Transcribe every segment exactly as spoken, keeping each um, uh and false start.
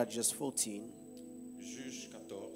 Judges fourteen. Juge fourteen,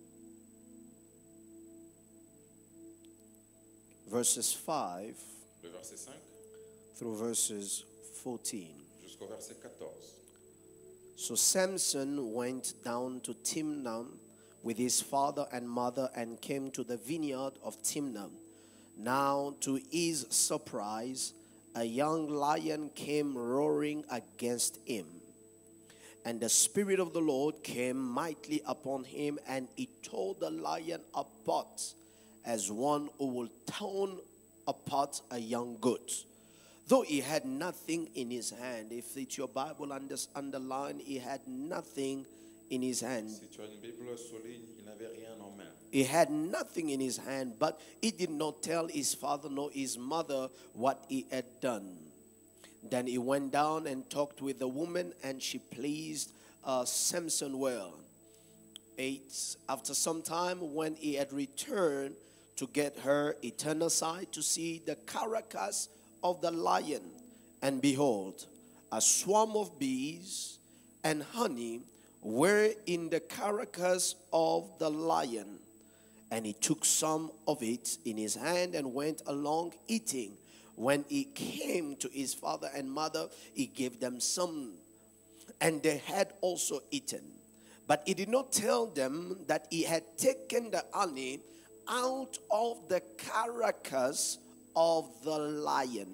Verses five le verset cinq through verses fourteen. jusqu'au verset quatorze. So Samson went down to Timnah with his father and mother and came to the vineyard of Timnah. Now, to his surprise, a young lion came roaring against him. And the Spirit of the Lord came mightily upon him, and he tore the lion apart as one who will tear apart a young goat. Though he had nothing in his hand. If it's your Bible under, underline, he had nothing in his hand. Si tu as une Bible, souligne, il n'avait rien en main. He had nothing in his hand, but he did not tell his father nor his mother what he had done. Then he went down and talked with the woman, and she pleased uh, Samson well. Eight. After some time, when he had returned to get her, he turned aside to see the carcass of the lion, and behold, a swarm of bees and honey were in the carcass of the lion. And he took some of it in his hand and went along eating. When he came to his father and mother, he gave them some, and they had also eaten. But he did not tell them that he had taken the honey out of the carcass of the lion.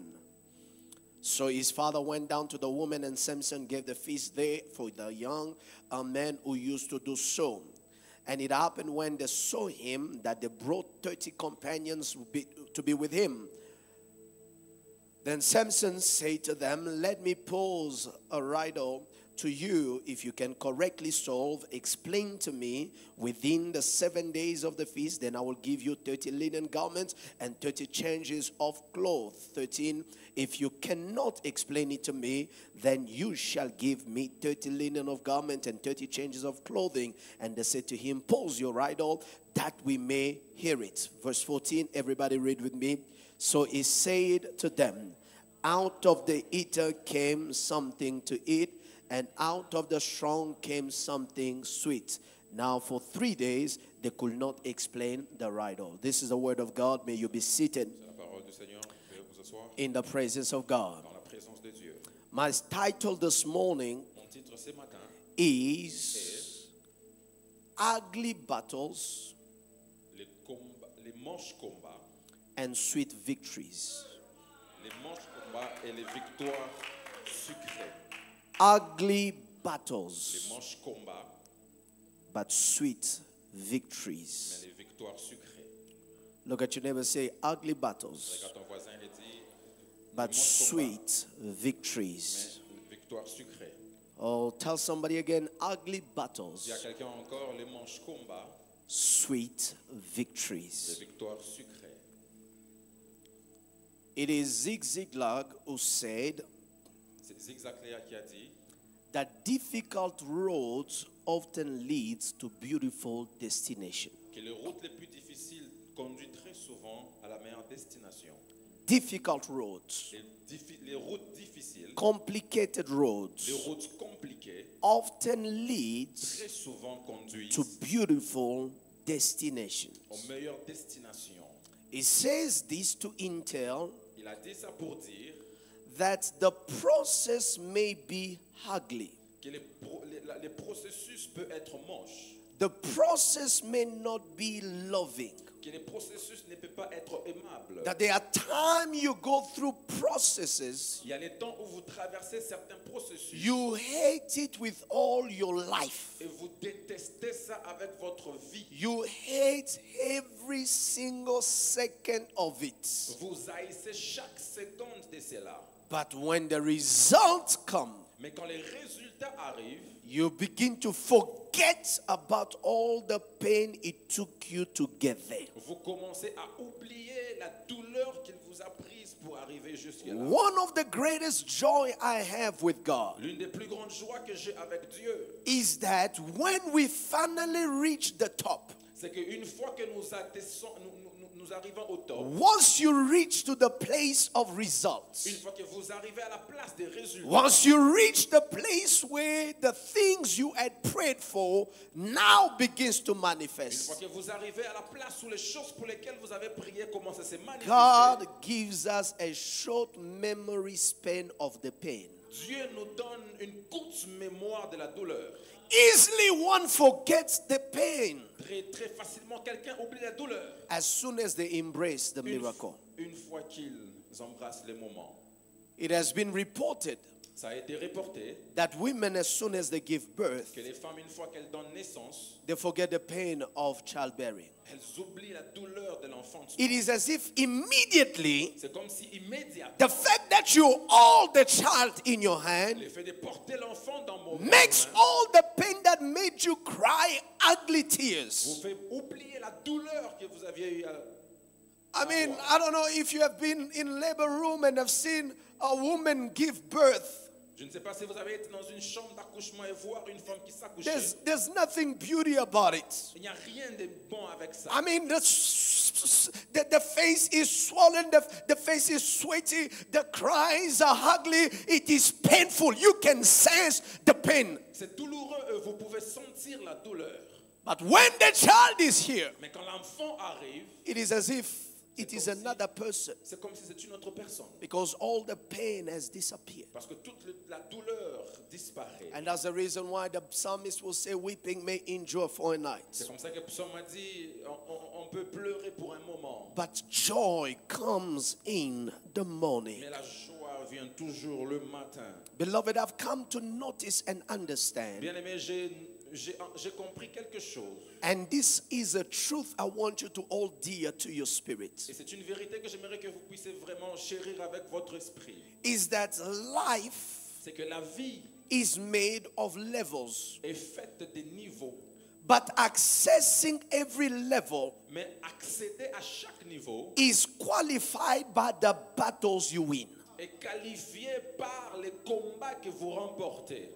So his father went down to the woman, and Samson gave the feast there for the young uh, men who used to do so. And it happened when they saw him that they brought thirty companions to be, to be with him. Then Samson said to them, "Let me pose a riddle to you. If you can correctly solve, explain to me within the seven days of the feast, then I will give you thirty linen garments and thirty changes of clothes." thirteen. If you cannot explain it to me, then you shall give me thirty linen of garment and thirty changes of clothing. And they said to him, "Pose your riddle that we may hear it." Verse fourteen, everybody read with me. So he said to them, "Out of the eater came something to eat, and out of the strong came something sweet. Now for three days they could not explain the riddle." This is the word of God. May you be seated C'est la parole du Seigneur. Veuillez vous asseoir in the presence of God. dans la présence de Dieu. My title this morning Mon titre ce matin is Ugly Battles les, combats, les manches combats, and Sweet Victories. les manches combats et les victoires sucrées. Ugly Les battles, manches combats, but sweet mais victories. les victoires sucrées. Look at your neighbor, say ugly battles, Regarde ton voisin et dis but les manches combats, sweet victories. mais les victoires sucrées. Oh, tell somebody again, ugly Dis à battles, quelqu'un encore les manches combats, sweet les victories. victoires sucrées. It is Zig Ziglar who said C'est Zig Ziglar qui a dit that difficult roads often leads to beautiful destination. que les routes les plus difficiles conduisent très souvent à la meilleure destination. Difficult roads, Les, diffi- les routes difficiles, complicated les roads routes compliquées, often leads très souvent conduisent to beautiful destinations. aux meilleures destinations. It says this to entail Il a dit ça pour dire that the process may be ugly. que les, pro- les- la- les processus peuvent être moches, The process may not be loving. que les processus ne peuvent pas être aimables. That there are times you go through processes, Il y a les temps où vous traversez certains processus you hate it with all your life. et vous détestez ça avec votre vie. You hate every single second of it. Vous haïssez chaque seconde de cela. But when the results come, Mais quand les résultats arrivent, you begin to forget about all the pain it took you to get there. vous commencez à oublier la douleur qu'il vous a prise pour arriver jusque-là. One of the greatest joy I have with God L'une des plus grandes joies que j'ai avec Dieu, is that when we finally reach the top, c'est qu'une fois que nous, atteignons- nous, nous- nous- nous arrivons au top, once you reach to the place of une results, fois que vous arrivez à la place des résultats, once you reach the place where the things you had prayed for now begins to une fois manifest, que vous arrivez à la place où les choses pour lesquelles vous avez prié commencent à se manifester, God gives us a short memory span of the pain. Dieu nous donne une courte mémoire de la douleur. Easily one forgets the pain Très, très facilement, quelqu'un oublie la douleur as soon as they embrace the une, miracle. une fois qu'ils embrassent les moments. It has been reported Ça a été reporté that women, as soon as they give birth, que les femmes, une fois qu'elles donnent naissance, they forget the pain of childbearing. elles oublient la douleur de l'enfant. It is as if immediately C'est comme si immédiatement, the fact that you hold the child in your hand le fait de porter l'enfant dans mon makes main all the pain that made you cry ugly vous tears. fait oublier la douleur que vous aviez eu. à- I mean, I don't know if you have been in labor room and have seen a woman give birth. Je ne sais pas si vous avez été dans une chambre d'accouchement et voir une femme qui s'accouche. There's, there's nothing beauty about it. Il n'y a rien de bon avec ça. I mean, the, s- the, the face is swollen, the, the face is sweaty, the cries are ugly, it is painful. You can sense the pain. C'est douloureux, euh, vous pouvez sentir la douleur. But when the child is here, Mais quand l'enfant arrive, it is as if it is another person c'est comme si c'était une autre personne. because all the pain has disappeared. Parce que toute le- la douleur disparaît. And that's the reason why the psalmist will say, weeping may endure for a night, C'est comme ça que le psaume a dit, on, on- on peut pleurer pour un moment. but joy comes in the morning. Mais la joie vient toujours le matin. Beloved, I've come to notice and understand, Bien aimé, j'ai j'ai- j'ai compris quelque chose. and this is a truth I want you to hold dear to your spirit, Et c'est une vérité que j'aimerais que vous puissiez vraiment chérir avec votre esprit. is that life C'est que la vie is made of levels, est faite de niveaux. but accessing every level Mais accéder à chaque niveau is qualified by the battles you win. est qualifié par les combats que vous remportez.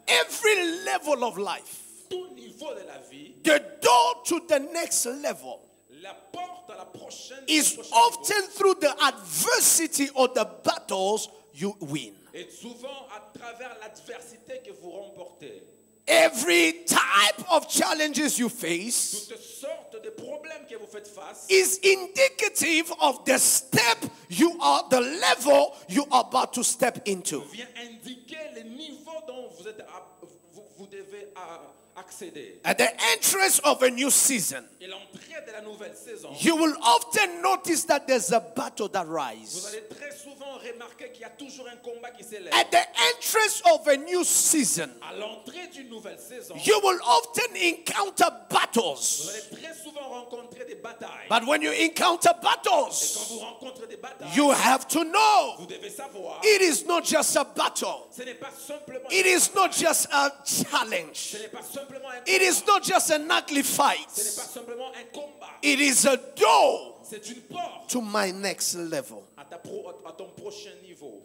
Every level of life, Tout niveau de la vie, the door to the next level la porte à la prochaine, is au prochain often through the adversity or the battles you win. niveau, et souvent à travers l'adversité que vous remportez. Every type of challenges you face Toutes sortes de problèmes que vous faites face is indicative of the step you are, the level you are about to step into. vient indiquer le niveau dont vous, êtes à- vous, vous devez à- accéder. At the entrance of a new season, Et l'entrée de la nouvelle saison, you will often notice that there's a battle that vous rises. allez très souvent remarquer qu'il y a toujours un combat qui s'élève. At the entrance of a new season, À l'entrée d'une nouvelle saison, you will often encounter vous battles. allez très souvent rencontrer des batailles. But when you encounter Et quand battles, vous rencontrez des batailles, you have to know vous devez savoir, it is not just a battle, ce n'est pas simplement it is not just a ce challenge, n'est pas simplement un it is not just an ugly ce n'est fight, pas simplement un combat. it is a door C'est une porte to my next level, à, ta pro- à ton prochain niveau.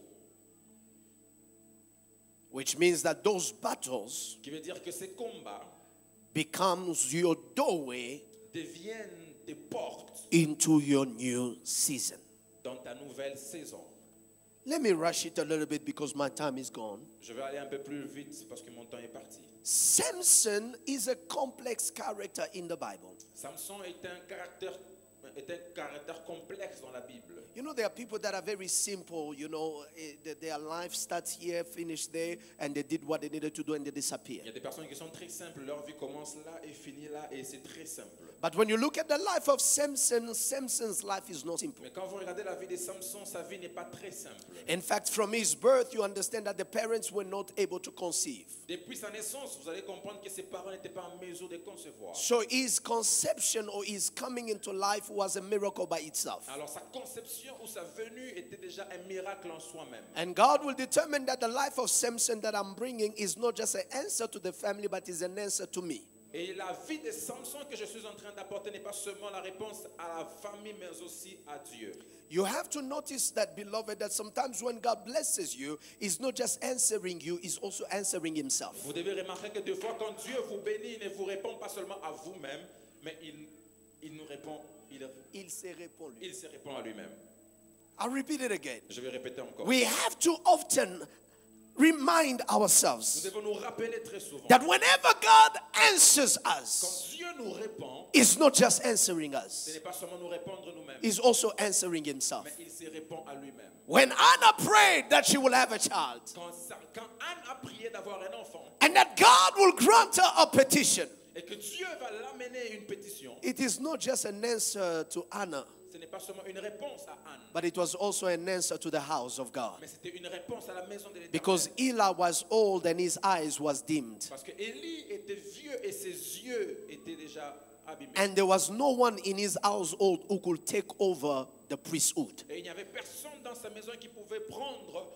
which means that those battles Qui veut dire que ces combats becomes your doorway deviennent des portes into your new season. dans ta nouvelle saison. Let me rush it a little bit because my time is gone. Je vais aller un peu plus vite parce que mon temps est parti. Samson is a complex character in the Bible. Samson est un caractère, est un caractère complexe dans la Bible. You know, there are people that are very simple, you know, eh, th- their life starts here, finish there, and they did what they needed to do and they disappear. Il y a des personnes qui sont très simples, leur vie commence là et finit là et c'est très simple. But when you look at the life of Samson, Samson's life is not simple. Mais quand vous regardez la vie de Samson, sa vie n'est pas très simple. In fact, from his birth, you understand that the parents were not able to conceive. Depuis sa naissance, vous allez comprendre que ses parents n'étaient pas en mesure de concevoir. So his conception or his coming into life was a miracle by itself. Alors sa conception ou sa venue était déjà un miracle en soi-même. And God will determine that the life of Samson that I'm bringing is not just an answer to the family, but is an answer to me. Et la vie de Samson que je suis en train d'apporter n'est pas seulement la réponse à la famille, mais aussi à Dieu. You have to notice that, beloved, that sometimes when God blesses you, He's not just answering you, He's also answering Himself. Vous devez remarquer que deux fois, quand Dieu vous bénit, il ne vous répond pas seulement à vous-même, mais il, il nous répond il, il se répond lui. il se répond à lui-même. I'll repeat it again. Je vais répéter encore. We have to often remind Nous ourselves devons nous rappeler très souvent. that whenever God answers Quand us, Dieu nous répond, He's not just answering ce us, n'est pas seulement nous répondre nous-mêmes, He's also answering Himself. mais il se répond à lui-même. When Anna prayed that she will have a child Quand, ça- quand Anne a prié d'avoir un enfant and that God will grant her a petition, et que Dieu va l'amener une pétition, it is not just an answer to Anna, ce n'est pas seulement une réponse à Anne, but it was also an answer to the house of God. mais c'était une réponse à la maison de l'Éternel. Because Eli was old and his eyes was dimmed. Parce que Élie était vieux et ses yeux étaient déjà abîmés. And there was no one in his household who could take over the priesthood. Et il n'y avait personne dans sa maison qui pouvait prendre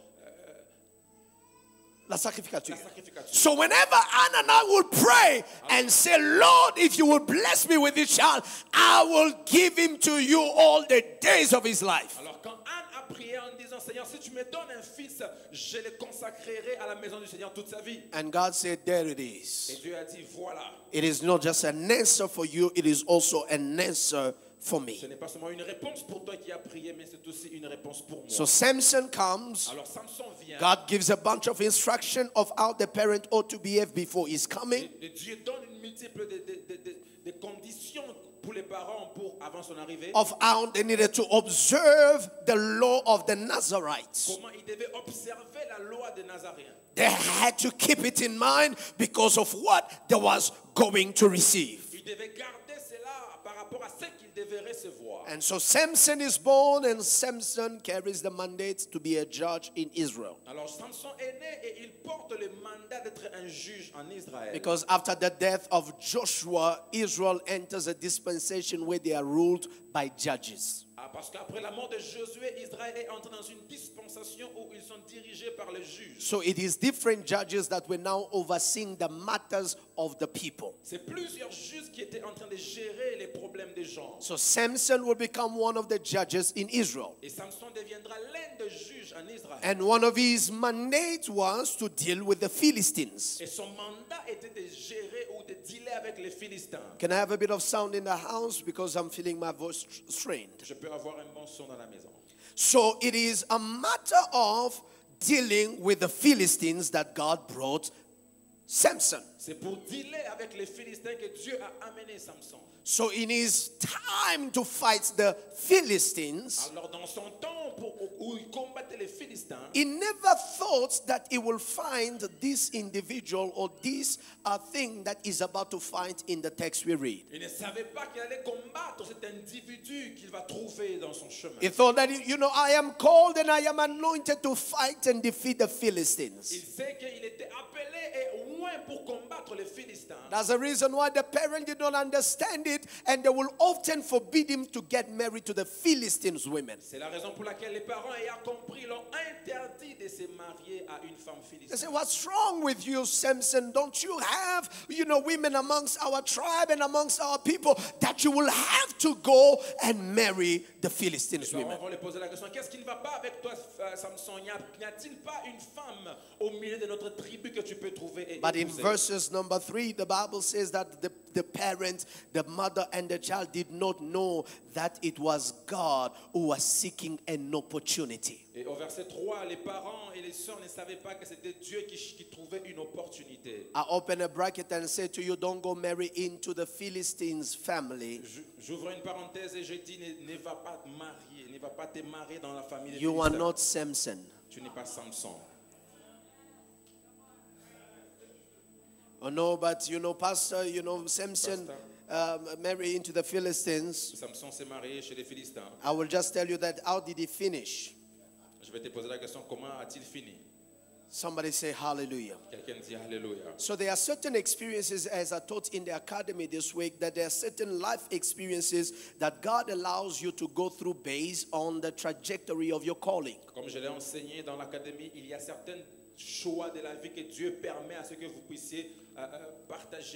La sacrificature. la sacrificature. So whenever Anna and I would pray and say, Lord, if you would bless me with this child, I will give him to you all the days of his life. Alors quand Anne a prié en disant, Seigneur, si tu me donnes un fils, je le consacrerai à la maison du Seigneur toute sa vie. And God said, there it Et is. Dieu a dit, voilà. It is not just an answer for you, it is also an answer for me. Ce n'est pas seulement une réponse pour toi qui as prié, mais c'est aussi une réponse pour moi. So Samson comes. Alors Samson vient. God gives a bunch of instruction of how the parent ought to behave before his coming. Et, et Dieu donne une multiple de, de, de, de, de conditions pour les parents pour avant son arrivée. Of how they needed to observe the law of the Nazarites. Comment ils devaient observer la loi des Nazaréens. They had to keep it in mind because of what they was going to receive. Ils devaient garder cela par rapport à ce qu'ils devaient recevoir. And so Samson is born, and Samson carries the mandate to be a judge in Israel. Alors Samson est né et il porte le mandat d'être un juge en Israël. Because after the death of Joshua, Israel enters a dispensation where they are ruled by judges. Ah, parce qu'après la mort de Josué, Israël est entré dans une dispensation où ils sont dirigés par les juges. So it is different judges that were now overseeing the matters of the people. C'est plusieurs juges qui étaient en train de gérer les problèmes des gens. So Samson will become one of the judges in Israel. Et Samson deviendra l'un des juges en Israël. And one of his mandates was to deal with the Philistines. Et son mandat était de gérer ou de dealer avec les Philistins. Can I have a bit of sound in the house because I'm feeling my voice strained? Je peux avoir un bon son dans la maison. So it is a matter of dealing with the Philistines that God brought Samson. C'est pour dealer avec les Philistins que Dieu a amené Samson. So in his time to fight the Philistines, Alors dans son temps pour, où il combattait les Philistins, he never thought that he will find this individual or this uh, thing that is about to find in the text we read. il ne savait pas qu'il allait combattre cet individu qu'il va trouver dans son chemin. He thought that, you know, I am called and I am anointed to fight and defeat the Il Philistines. sait qu'il était appelé et loin pour combattre les Philistins. That's the reason why the parent did not understand it, and they will often forbid him to get married to the Philistines women. C'est la raison pour laquelle les parents ayant compris l'ont interdit de se marier à une femme They philistine. say, what's wrong with you, Samson? Don't you have, you know, women amongst our tribe and amongst our people that you will have to go and marry the Philistines Les women? parents vont lui poser la question, qu'est-ce qui ne va pas avec toi, euh, Samson? N'y a- N'y a-t-il pas une femme au milieu de notre tribu que tu peux trouver et But in épouser? verses number three, the Bible says that the, the parent, the mother, and the child did not know that it was God who was seeking an opportunity. Et au verset trois, les parents et les sœurs ne savaient pas que c'était Dieu qui, qui trouvait une opportunité. I open a bracket and say to you, don't go marry into the Philistines family. Je- J'ouvre une parenthèse et je dis, ne, ne va pas te marier, ne va pas te marier dans la famille des You are Philistins. not Samson. Tu n'es pas Samson. Oh no, but you know, Pastor, you know, Samson um, married into the Philistines. Samson s'est marié chez les Philistins. I will just tell you that how did he finish? Je vais te poser la question, comment a-t-il fini? Somebody say hallelujah. Quelqu'un dit Alléluia. So there are certain experiences, as I taught in the academy this week, that there are certain life experiences that God allows you to go through based on the trajectory of your calling. Comme je l'ai enseigné dans l'académie, il y a certains choix de la vie que Dieu permet à ce que vous puissiez euh, euh, partager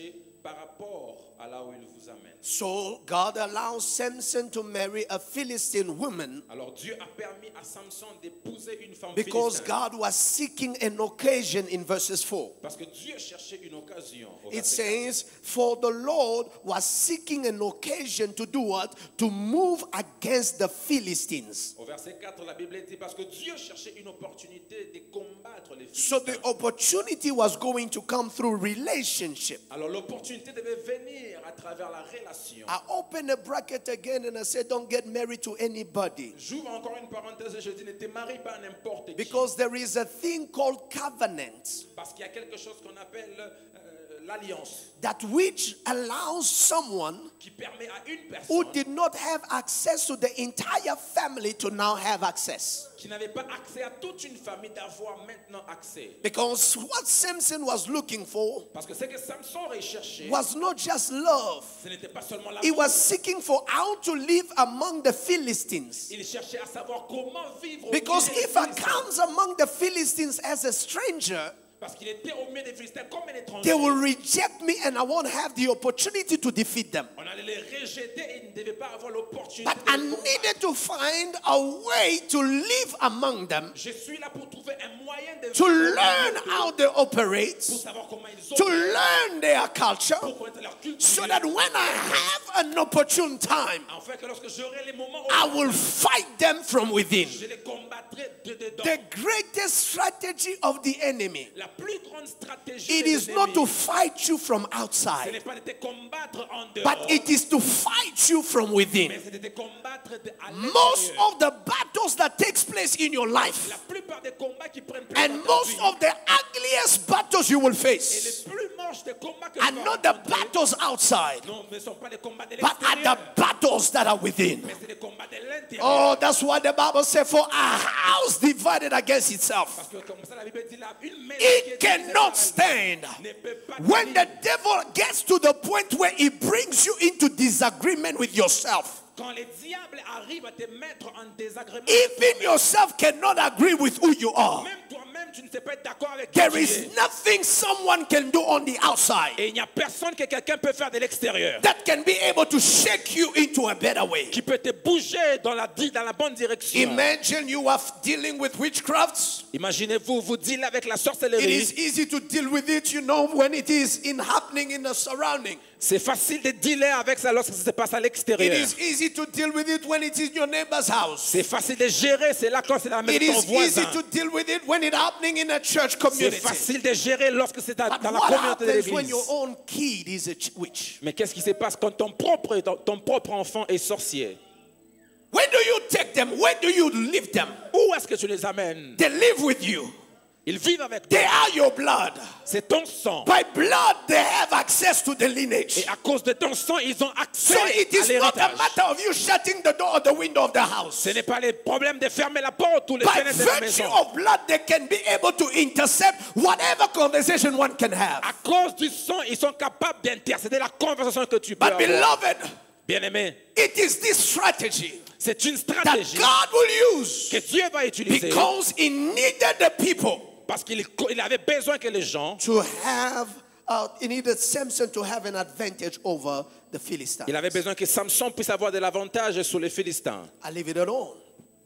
par rapport à là où il vous amène. So God allows Samson to marry a Philistine woman Alors Dieu a permis à Samson d'épouser une femme because philistine. God was seeking an occasion in verses four. Parce que Dieu cherchait une occasion. Au It verset says, for the Lord was seeking an occasion to do what? To move against the Philistines. Au verset quatre, la Bible dit parce que Dieu cherchait une opportunité de combattre les So Philistins. the opportunity was going to come through relationship. Alors l'opportunité devait venir à travers la relation. I open a bracket again and I say, don't get married to anybody. J'ouvre encore une parenthèse et je dis ne te marie pas à n'importe qui. Because there is a thing called covenant Parce qu'il y a quelque chose qu'on appelle euh, l'alliance that which allows someone qui permet à une who personne did not have access to the entire family to now have access. qui n'avait pas accès à toute une famille d'avoir maintenant accès. Because what Samson was looking for Parce que ce que Samson recherchait, was not just love. ce n'était pas seulement la He was seeking for how to live among the Philistines. Il cherchait à savoir comment vivre au Because milieu des if I Philistins. comes among the Philistines as a stranger, Parce qu'il était au milieu des Philistins comme un étranger. they will reject me and I won't have the opportunity to defeat them. On allait les rejeter et ils ne devaient pas avoir l'opportunité But de I les combattre. needed to find a way to live among them, Je suis là pour trouver un moyen de to vivre learn how they pour operate, savoir comment ils to opèrent, learn their culture, pour connaître leur culture. so that when I have an opportune time, Afin que lorsque j'aurai les moments où I will fight them from within. je les combattrai de dedans. The greatest strategy of the enemy, La plus grande stratégie it des is not to ennemis, fight you from ce outside, n'est pas de te combattre en dehors, but it is to fight you from within. mais c'est de te combattre de, à Most l'intérieur. of the battles that takes place in your La life, plupart des combats qui prennent place and dans ta most vie, of the ugliest battles you will et face, les plus moches des combats que are tu vas not the rencontrer, battles outside, non, ne sont pas les combats de but are l'extérieur, the battles that are within. mais c'est les combats de l'intérieur. Oh, that's why the Bible says, for a house divided against itself, Parce que comme ça, la Bible dit là, une maison qui it est divisée cannot par stand. elle ne peut pas When the tenir. devil gets to the point where he brings you into disagreement with yourself, Quand les diables arrivent à te mettre en désagrément, even yourself cannot agree with who you are. même toi-même, tu ne sais pas être d'accord avec qui There tu is es. nothing someone can do on the outside Et il n'y a personne que quelqu'un peut faire de l'extérieur that can be able to shake you into a better way. qui peut te bouger dans la, di- dans la bonne direction. Imagine you are dealing with witchcrafts. Imaginez-vous, vous dealez avec la It sorcellerie. is easy to deal with it, you know, when it is in happening in the surrounding. C'est facile de dealer avec ça lorsque ça se passe à It l'extérieur. is easy to deal with it when it is in your neighbor's house. C'est facile de gérer, c'est là quand c'est dans la It maison de is ton easy voisin. to deal with it when it's happening in a church C'est community. facile de gérer lorsque c'est dans But dans la what communauté de happens when l'église. your own kid is a ch- witch? Mais qu'est-ce qui se passe quand ton propre, ton, ton propre enfant est sorcier? Where do you take them? Where do you leave them? Où est-ce que tu les amènes? They live with you. Ils vivent avec toi. They are your blood. C'est ton sang. By blood, they have access to the lineage. Et à cause de ton sang, ils ont accès So it à is not a l'héritage. matter of you shutting the door or the window of the house. Ce n'est pas le problème de fermer la porte ou les By fenêtres de la virtue maison. of blood, they can be able to intercept whatever conversation one can have. À cause du sang, ils sont capables d'intercéder la conversation que tu peux But avoir. beloved, Bien-aimé, it is this strategy c'est une that stratégie God will use que Dieu va utiliser because he needed the people parce qu'il il avait besoin que les gens, to have, uh, he needed Samson to have an advantage over the Philistines. il avait besoin que Samson puisse avoir de l'avantage sur les Philistins. I leave it alone.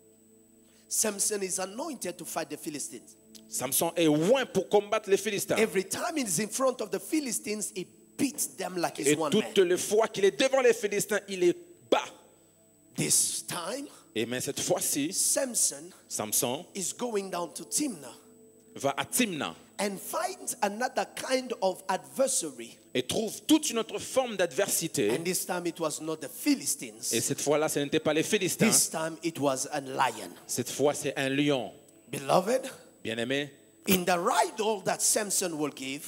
Samson is anointed to fight the Philistines. Samson est loin pour combattre les Philistins. Every time he's in front of the Philistines, he beats them like he's Et one toutes man. les fois qu'il est devant les Philistins, il les bat. This time, Et mais cette fois-ci, Samson Samson is going down to Timnah va à Timna and finds another kind of adversary. et trouve toute une autre forme d'adversité. And this time it was not the Philistines. Et cette fois-là, ce n'était pas les Philistins. This time it was a lion. Cette fois, c'est un lion. Beloved, Bien-aimé. in the riddle that Samson will give,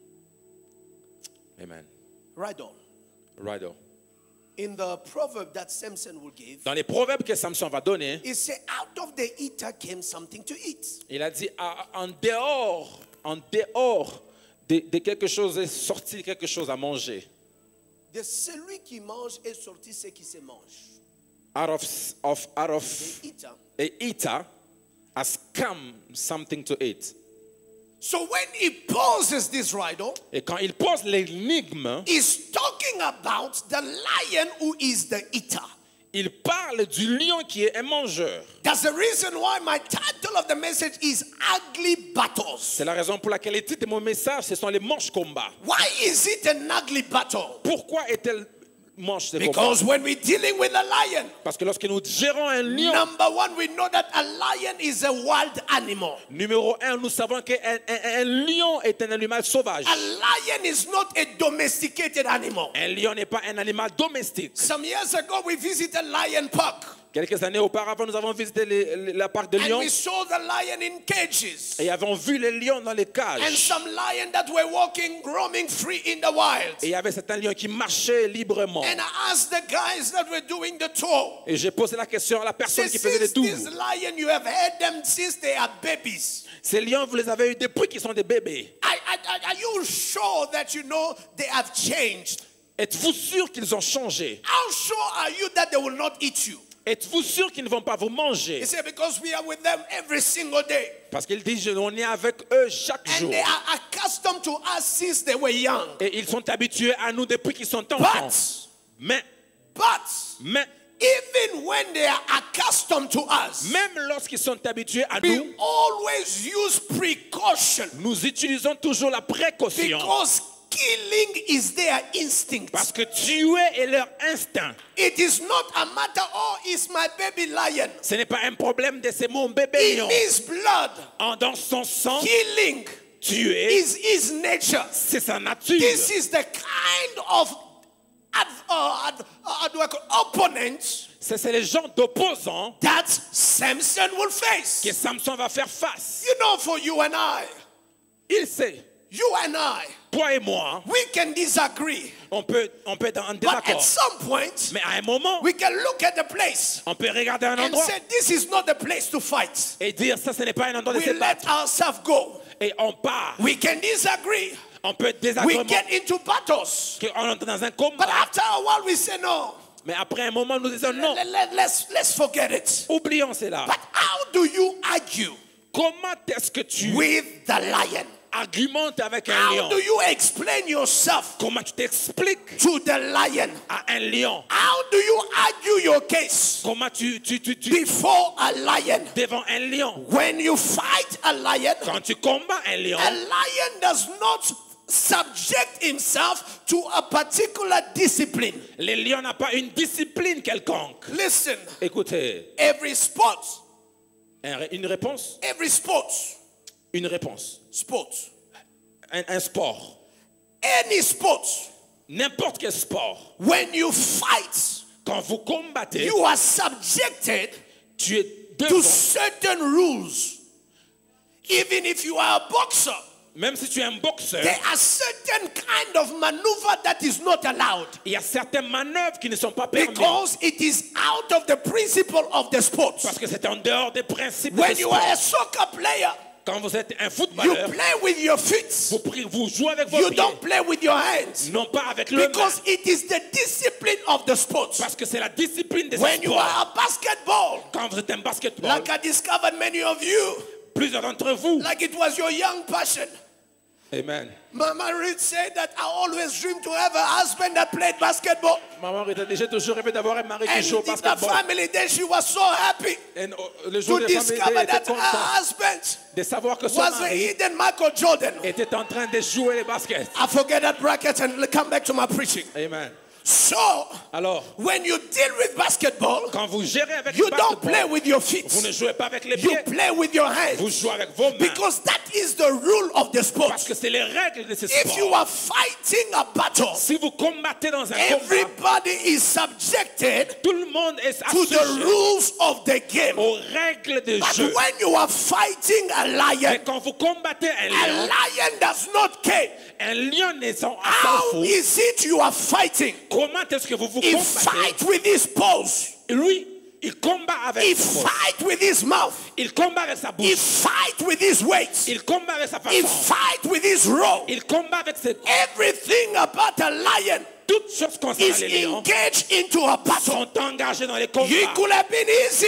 Amen. riddle, Riddle. in the proverb that Samson will give, Dans les proverbes que Samson va donner, it says, out of the eater came something to eat. il a dit ah, en dehors, en dehors de, de quelque chose est sorti quelque chose à manger. De celui qui mange est sorti ce qui se mange. Out of, of, out of The eater. a eater has come something to eat. So when he poses this riddle, Et quand il pose l'énigme, he's talking about the lion who is the eater. il parle du lion qui est un mangeur. That's the reason why my title of the message is Ugly Battles. C'est la raison pour laquelle le titre de mon message, ce sont les manches combats. Why is it an ugly battle? Pourquoi est-elle manche de combat? Because when we're dealing with a lion, Parce que lorsque nous gérons un lion, number one, we know that a lion is a wild animal. numéro un, nous savons qu'un un, un lion est un animal sauvage. A lion is not a domesticated animal. Un lion n'est pas un animal domestique. Some years ago, we visited Lion Park. Quelques années auparavant, nous avons visité les, les, la parc de And lions we saw the lion in cages. et avons vu les lions dans les And cages. some lions that were walking, roaming free in the wild. Et il y avait certains lions qui marchaient librement. And I asked the guys that were doing the tour, Et j'ai posé la question à la personne say, qui faisait les since tours. this lion, you have had them since they are babies. Ces lions, vous les avez eus depuis qu'ils sont des bébés. I, I, I- are you sure that you know they have changed? Êtes-vous sûr qu'ils ont changé? How sure are you that they will not eat you? Êtes-vous sûr qu'ils ne vont pas vous manger? He said, because we are with them every single day. Parce qu'il dit, on est avec eux chaque And jour. they are accustomed to us since they were young. Et ils sont habitués à nous depuis qu'ils sont enfants. But, Mais, but, mais, even when they are accustomed to us, même lorsqu'ils sont habitués à we nous, always use precaution nous utilisons toujours la précaution. because killing is their instinct. Parce que tuer est leur instinct. It is not a matter, oh, it's my baby lion. Ce n'est pas un problème de c'est mon bébé In lion. his blood, En dans son sang, killing tuer, is his nature. c'est sa nature. This is the kind of ad, uh, ad, uh, how do I call- opponent C'est c'est les gens d'opposants that Samson will face. que Samson va faire face. You know, for you and I, Il sait, you and I, toi et moi, we can disagree. on peut, on peut être en But at désaccord. some point, Mais à un moment, we can look at the place on peut regarder un and endroit say, this is not the place to fight. et dire ça, ce n'est pas un endroit de We se let battre. ourselves go. Et on part. We can disagree. On peut être We désagrément. get into battles. On entre dans un But combat. after a while, we say, no, Mais après un moment, nous disons non. let, let, let's, let's forget it. Oublions cela. But how do you argue Comment est-ce que tu with the lion? argumentes avec un How lion? do you explain yourself Comment tu t'expliques to the lion? à un lion? How do you argue your case Comment tu, tu, tu, tu before a lion? devant un lion? When you fight a lion, Quand tu combats un lion, a lion does not subject himself to a particular discipline. le lion n'a pas une discipline quelconque. Listen, Écoutez, every sport, un- une réponse, every sport, une réponse, sport, un, un sport, any sport, n'importe quel sport. when you fight, Quand vous combattez, you are subjected tu es to devant. certain rules. Even if you are a boxer, Même si tu es un boxeur, there are certain kind of maneuver that is not allowed il y a certaines manœuvres qui ne sont pas permises. because it is out of the principle of the sport. Parce que c'est en dehors des principes When du you sport. are a soccer player, Quand vous êtes un you footballeur, play with your feet. vous, pri- vous jouez avec vos You pieds, don't play with your hands non pas avec le main. because it is the discipline of the sport. Parce que c'est la discipline des When you sports. are a basketball, Quand vous êtes un basketball, like I discovered many of you, plusieurs d'entre vous, like it was your young passion. amen. Mama Ruth said that I always dreamed to have a husband that played basketball. Maman était déjà toujours rêvé d'avoir un mari qui And joue au in the basketball. family, then she was so happy Et le jour to de la famille discover était that her content husband de savoir que son was a mari hidden Michael Jordan. était en train de jouer les baskets. I forget that bracket and come back to my preaching. Amen. So, Alors, when you deal with basketball, quand vous gérez avec you le don't play basketball, with your feet. vous ne jouez pas avec les You pieds, play with your hands. vous jouez avec vos mains. Because that is the rule of the sport. Parce que c'est les règles de ce If you sport. are fighting a battle, Si vous combattez dans un combat, everybody is subjected tout le monde est to the associé rules of the game. aux règles de But jeu. when you are fighting a lion, Mais quand vous combattez un a lion, lion does not care. un lion n'est s'en How fout. is it you are fighting? Comment est-ce que vous vous He combattez? fight with his paws. Lui, il combat avec He sa force. fight with his mouth. Il combat avec sa He bouche. fight with his weight. Il combat avec sa He façon. fight with his row. Il combat avec ses... Everything about a lion Toutes choses concernant is les lions engaged into a battle. sont engagées dans les combats. It could have been easy.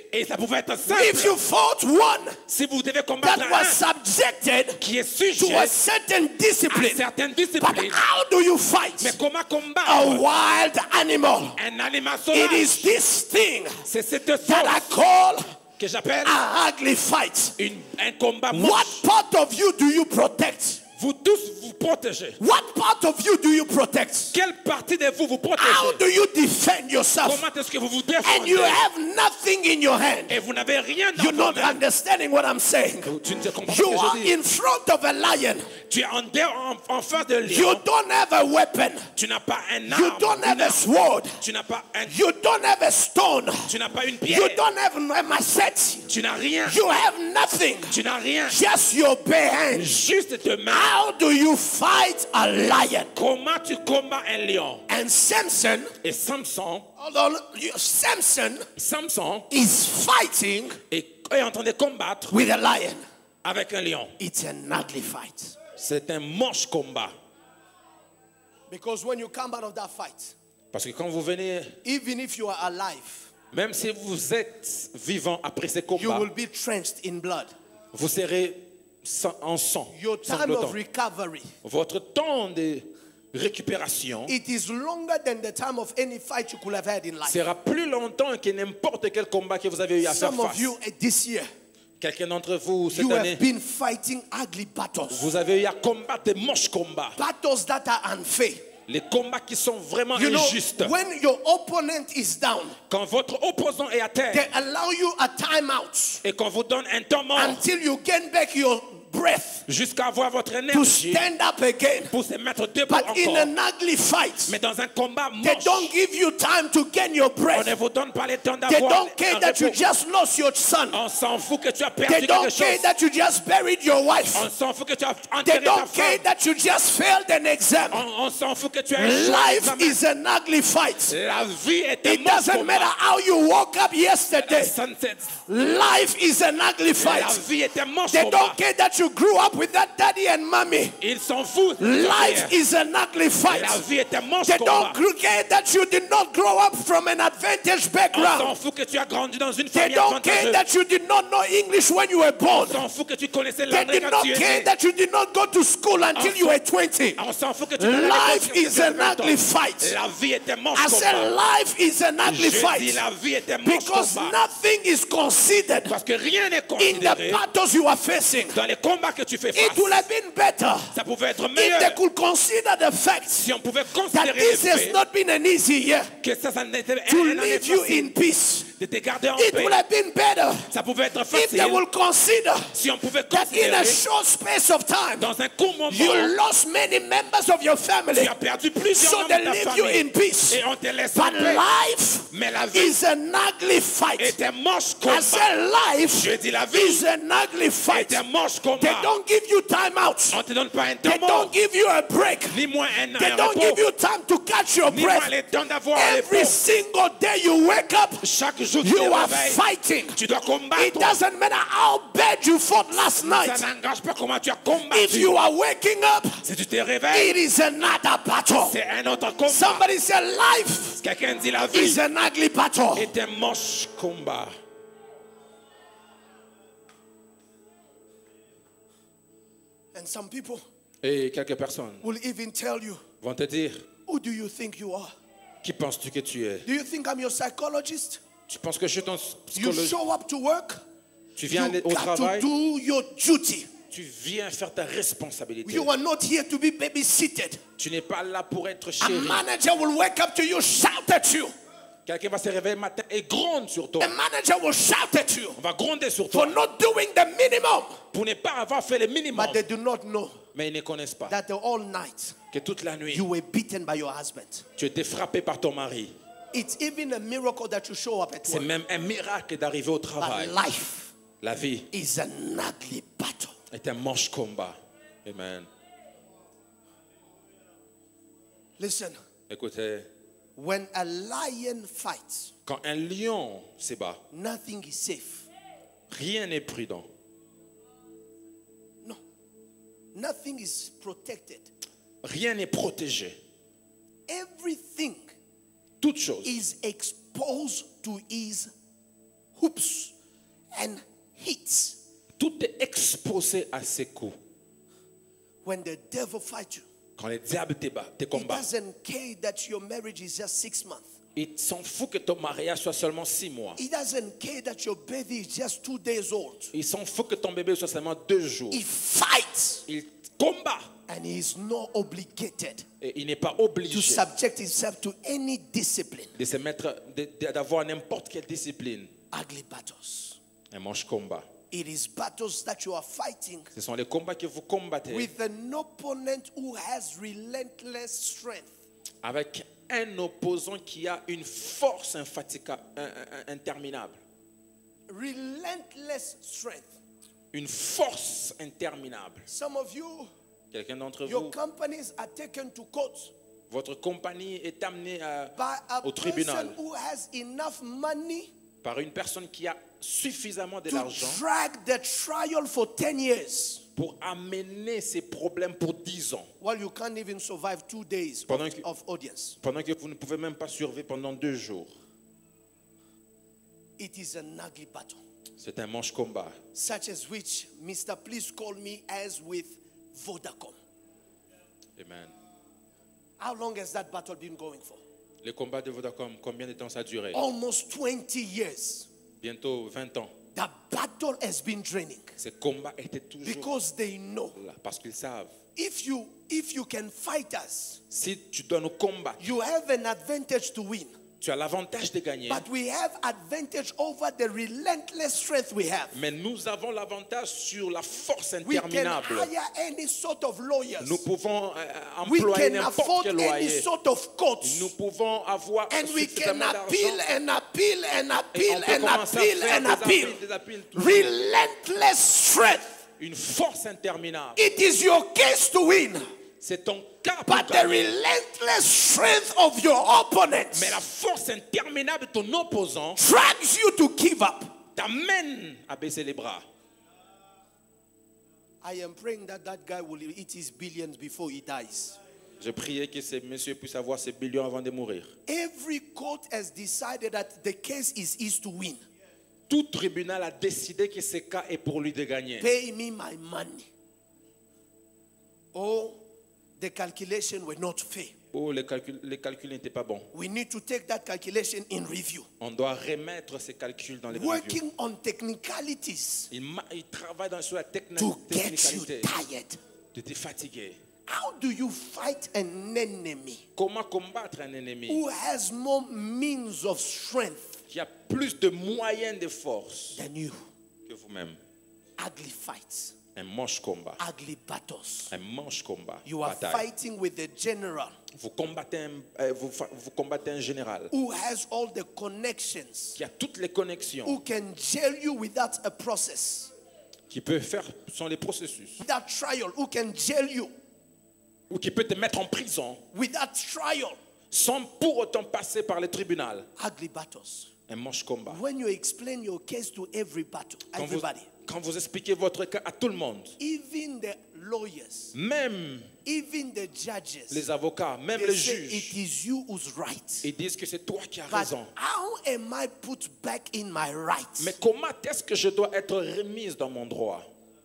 Et ça pouvait être simple. If you fought one Si vous devez combattre that was un subjected qui est to sujet a certain à discipline, certaines but disciplines, how do you fight mais comment a combattre wild animal? un animal It sauvage? is this thing C'est cette that I chose call que j'appelle a ugly fight. une, un combat What moche. part of you do you protect? Vous tous vous protégez. What part of you do you protect? Quelle partie de vous vous How protégez? do you defend yourself? Comment est-ce que vous vous And you défendez? have nothing in your hand. Et vous n'avez rien dans You're vos not mains. understanding what I'm saying. Tu ne comprends pas You ce are que je dis. in front of a lion. Tu es en, dé- en, en face de You lion. don't have a weapon. Tu n'as pas un You arme. don't have une a arme. sword. Tu n'as pas un. You don't have a stone. Tu n'as pas une You pierre. don't have a machete. Tu n'as rien. You have nothing. Tu n'as rien. Just your bare hands. Juste tes mains. How do you fight a lion? Comment tu combats un lion? And Samson, Et Samson, hold on, you- Samson Samson is fighting est, est en train de combattre with a lion. avec un lion. It's an ugly fight. C'est un moche combat. Because when you come out of that fight, Parce que quand vous venez, even if you are alive, même si vous êtes vivant après ces you combats, will be drenched in blood. vous serez sang- en sang. Your time sanglotant. of recovery, Votre temps de récupération it is longer than the time of any fight you could have had in life. sera plus longtemps que n'importe quel combat que vous avez eu à faire Some of face. you uh, this year, Quelqu'un d'entre vous cette you année, have been fighting ugly battles. vous avez eu à combattre des moches combats. Battles that are unfair. Les combats qui sont vraiment You know, injustes. when your opponent is down, Quand votre opposant est à terre they allow you a timeout et qu'on vous donne un temps mort until you gain back your breath jusqu'à avoir votre to énergie stand up again. pour se mettre debout But in encore. an ugly fight, Mais dans un combat they moche, don't give you time to gain your on breath. ne vous donne pas le temps They d'avoir don't care un that you repos. just lost your son. On s'en fout que tu as They perdu don't quelque care chose. that you just buried your wife. On s'en fout que tu as They enterré ta don't care femme. that you just failed an exam. On, on s'en fout que tu as échoué à Life l'examen. is an ugly fight. La vie est un It moche doesn't matter combat. how you woke up yesterday. Ça ne s'est- Life is an ugly La fight. vie est un moche They combat. don't care that you grew up with that daddy and mommy. Ils s'en foutent. Life is an ugly fight. La vie est un moche They combat. don't care that you did not grow up from an advantaged On s'en background. fout que tu as grandi dans une They famille don't care avantageuse. that you did not know English when you were born. On s'en fout que tu connaissais They l'anglais did quand not tu es care né. that you did not go to school until you were twenty. On s'en fout que tu connais Life is an ugly fight. La vie est un moche I said combat. life is an ugly Je dis fight la vie est un moche because combat. nothing is considered Parce que rien n'est in considéré the battles you are facing. dans les combats que tu fais It face. would have been better Ça pouvait être if they meilleur could consider the fact si on pouvait that considérer les this has faits not been an easy year que ça, ça n'était to un année leave you facile in peace. de te garder en It paix. would have been better Ça pouvait être if they facile will consider si on pouvait that in a considérer short space of time dans un court moment you lost many members of your family, tu as perdu plusieurs so membres they de ta leave you famille in peace. et on te laisse en But paix. life Mais la vie is an ugly fight. est un moche I combat. said life Je dis la vie is an ugly fight. est un moche They combat. don't give you time out. On te donne pas un temps They mort, don't give you a break. ni moins un, They un don't give repos, you time to catch your ni moins breath. le temps d'avoir un Every repos. single day you wake up, Chaque jour tu te you are réveilles, fighting. tu dois It combattre. doesn't matter how bad you fought last Ça night. n'engage pas comment tu as If combattu. you are waking up, Si tu te réveilles, it is another battle. c'est un autre combat. Somebody said life Quelqu'un dit la is vie an ugly battle. est un moche combat. And some people Et quelques personnes will even tell you, vont te dire, who do you think you are? qui penses-tu que tu es? Do you think I'm your psychologist? Tu penses que je suis ton You psychologue? show up to work, Tu viens you aller au got to travail, do your duty. tu viens faire ta responsabilité. You are not here to be babysitted. Tu n'es pas là pour être A chéri. manager will wake up to you, shout at you. Quelqu'un va se réveiller le matin et gronde sur toi. A manager will shout at you On va gronder sur for toi not doing the minimum. pour ne pas avoir fait le minimum. But they do not know Mais ils ne connaissent pas that the all night que toute la nuit, you were beaten by your husband. tu étais frappé par ton mari. It's even a miracle that you show up at C'est work. même un miracle d'arriver au But travail. life La vie is an ugly battle. est un moche combat. Amen. Listen, Écoutez, when a lion fights, quand un lion se bat, nothing is safe. rien n'est prudent. No. Nothing is protected. Rien n'est protégé. Everything Toute chose is exposed to his hoops and hits. Tout est exposé à ses coups. When the devil fights you, Quand les diables te battent, te he combattent, doesn't care that your marriage is just six months. il s'en fout que ton mariage soit seulement six mois. He doesn't care that your baby is just two days old. Il s'en fout que ton bébé soit seulement deux jours. He fights, Il combat and he is not obligated et il n'est pas to obligé subject himself to any discipline. de se mettre, de- de- d'avoir n'importe quelle discipline. Ugly battles. Un manche combat. It is battles that you are fighting Ce sont les combats que vous combattez with an opponent who has relentless strength. avec un opposant qui a une force infatigable, un- un- interminable. Relentless strength. Une force interminable. Some of you, Quelqu'un d'entre your vous, companies are taken to court votre compagnie est amenée à- by a au tribunal person who has enough money par une personne qui a suffisamment de to l'argent drag the trial for ten years. pour amener ses problèmes pour dix ans. Well, you can't even survive two days of, Pendant que- of audience. Pendant que vous ne pouvez même pas survivre pendant deux jours. It is an ugly battle, C'est un manche combat. such as which Mister Please Call Me as with Vodacom. Amen. How long has that battle been going for? Le combat de Vodacom, combien de temps ça a duré? Almost twenty years. Bientôt vingt ans. The battle has been draining Ce combat était toujours because they know là parce qu'ils savent. if you if you can fight us, Si tu dois nous combattre, you have an advantage to win. tu as l'avantage de gagner. But we have advantage over the relentless strength we have. Mais nous avons l'avantage sur la force We can interminable. hire any sort of lawyers. Nous pouvons euh, We employer can n'importe afford quel any loyer. sort of courts. Nous pouvons avoir And we can suffisamment appeal d'argent. and appeal and Et appeal on peut and commencer à appeal faire and des appeal. appeals, des appeals, toujours. Relentless strength. Une force interminable. It is your case to win. C'est ton cas pour But the gagner. relentless strength of your opponent Mais la force interminable de ton opposant drags you to give up. t'amène à baisser les bras. I am praying that that guy will eat his billions before he dies. Je priais que ce monsieur puisse avoir ses billions avant de mourir. Every court has decided that the case is his to win. Tout tribunal a décidé que ce cas est pour lui de gagner. Pay me my money. Oh, the calculation were not fair. Oh, les calculs, les calculs n'étaient pas bons. We need to take that calculation in review. On doit remettre ces calculs dans les reviews. Working on technicalities Il, ma- il travaille dans, sur la techni- to get you technicalité tired. de te fatiguer. How do you fight an enemy Comment combattre un ennemi who has more means of strength qui a plus de moyens de force than you? que vous-même? Ugly fights, Un manche combat. ugly battles. Un manche combat. You are Bataille. fighting with the general Vous combattez, un, euh, vous, fa- vous combattez un général who has all the connections, qui a toutes les connexions, who can jail you without a process, qui peut faire sont les processus, without trial, who can jail you ou qui peut te mettre en prison without trial. sans pour autant passer par le tribunal. Ugly battles. Un manche combat. When you explain your case to every battle, Quand vous, everybody, quand vous expliquez votre cas à tout le monde, even the lawyers, même even the judges, les avocats, même they les say it juges, is you who's right. ils disent que c'est toi qui as But raison. how am I put back in my rights? Mais comment est-ce que je dois être remise dans mon droit?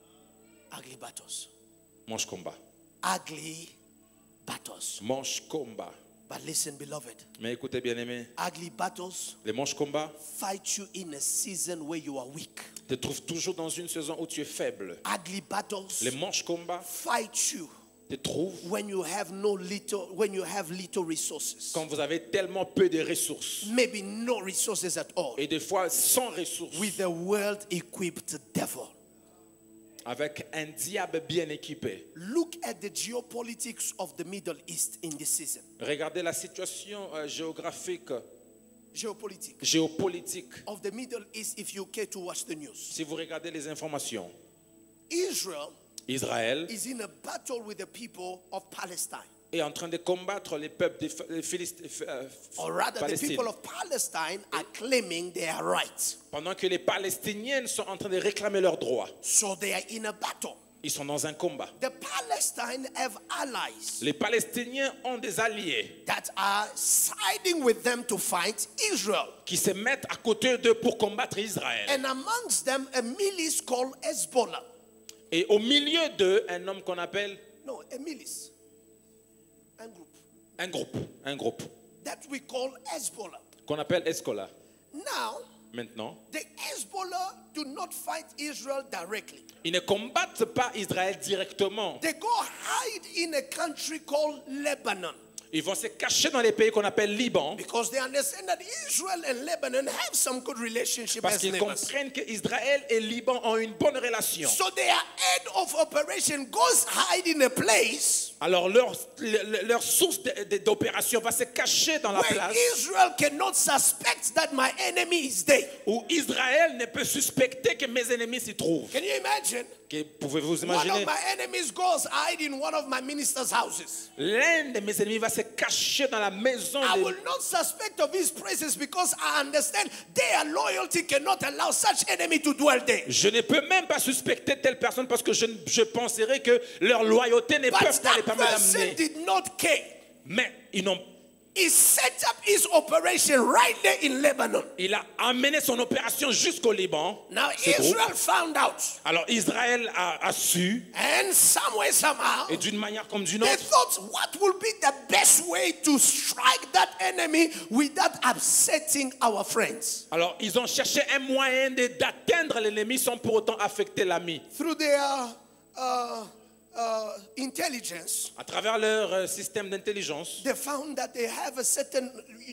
Ugly battles. Manche combat. Ugly battles. Manche combat. But listen, beloved, Mais écoutez bien aimé, ugly battles les manches combat fight you in a season where you are weak. te trouvent toujours dans une saison où tu es faible. Ugly battles Les manches combat fight you te trouvent when you have no little when you have little resources. quand vous avez tellement peu de ressources. Maybe no resources at all. Et des fois sans ressources. With a world-equipped devil. Avec un diable bien équipé. Look at the geopolitics of the Middle East in this season. Regardez la situation euh, géographique, Geopolitics géopolitique. of the Middle East if you care to watch the news. Si vous regardez les informations, Israel Israël is in a battle with the people of Palestine. est en train de combattre les peuples des Ph- les Philistes- euh, Or rather, the Palestine. people of Palestine are claiming their rights. Pendant que les Palestiniennes sont en train de réclamer leurs droits. So they are in a battle. Ils sont dans un combat. The Palestine have allies Les Palestiniens ont des alliés that are siding with them to fight Israel. qui se mettent à côté d'eux pour combattre Israël. And amongst them, a milice called Hezbollah. Et au milieu d'eux, un homme qu'on appelle No, a milice. A group. un groupe, un groupe That we call Hezbollah. qu'on appelle Hezbollah. Now, Maintenant, the Hezbollah do not fight Israel directly. ils ne combattent pas Israël directement. They go hide in a country called Lebanon. Ils vont se cacher dans les pays qu'on appelle Liban Because they understand that Israel and Lebanon have some good relationship parce as qu'ils neighbors. comprennent qu'Israël et Liban ont une bonne relation. So their head of operation goes hide in a place Alors leur, leur, leur source de- de- d'opération va se cacher dans la where place Israel cannot suspect that my enemy is there. où Israël ne peut suspecter que mes ennemis s'y trouvent. Can you imagine? Que pouvez-vous One of imaginer? my enemies goes hide in one of my ministers' houses. L'un de mes ennemis va se cacher dans la maison I de... will not suspect of his presence because I understand their loyalty cannot allow such enemy to dwell there. Je ne peux même pas suspecter telle personne parce que je, je penserais que leur loyauté ne But peut pas les that permettre person d'amener. did not care. Mais ils n'ont He set up his operation right there in Lebanon. Il a amené son opération jusqu'au Liban. Now ce groupe. Israel found out, Alors Israël a, a su, and somewhere, somehow, et d'une manière comme d'une they autre, thought, what will be the best way to strike that enemy without upsetting our friends? alors ils ont cherché un moyen de- d'atteindre l'ennemi sans pour autant affecter l'ami. Through their uh, uh, intelligence, À travers leur euh, système d'intelligence, they found that they have a certain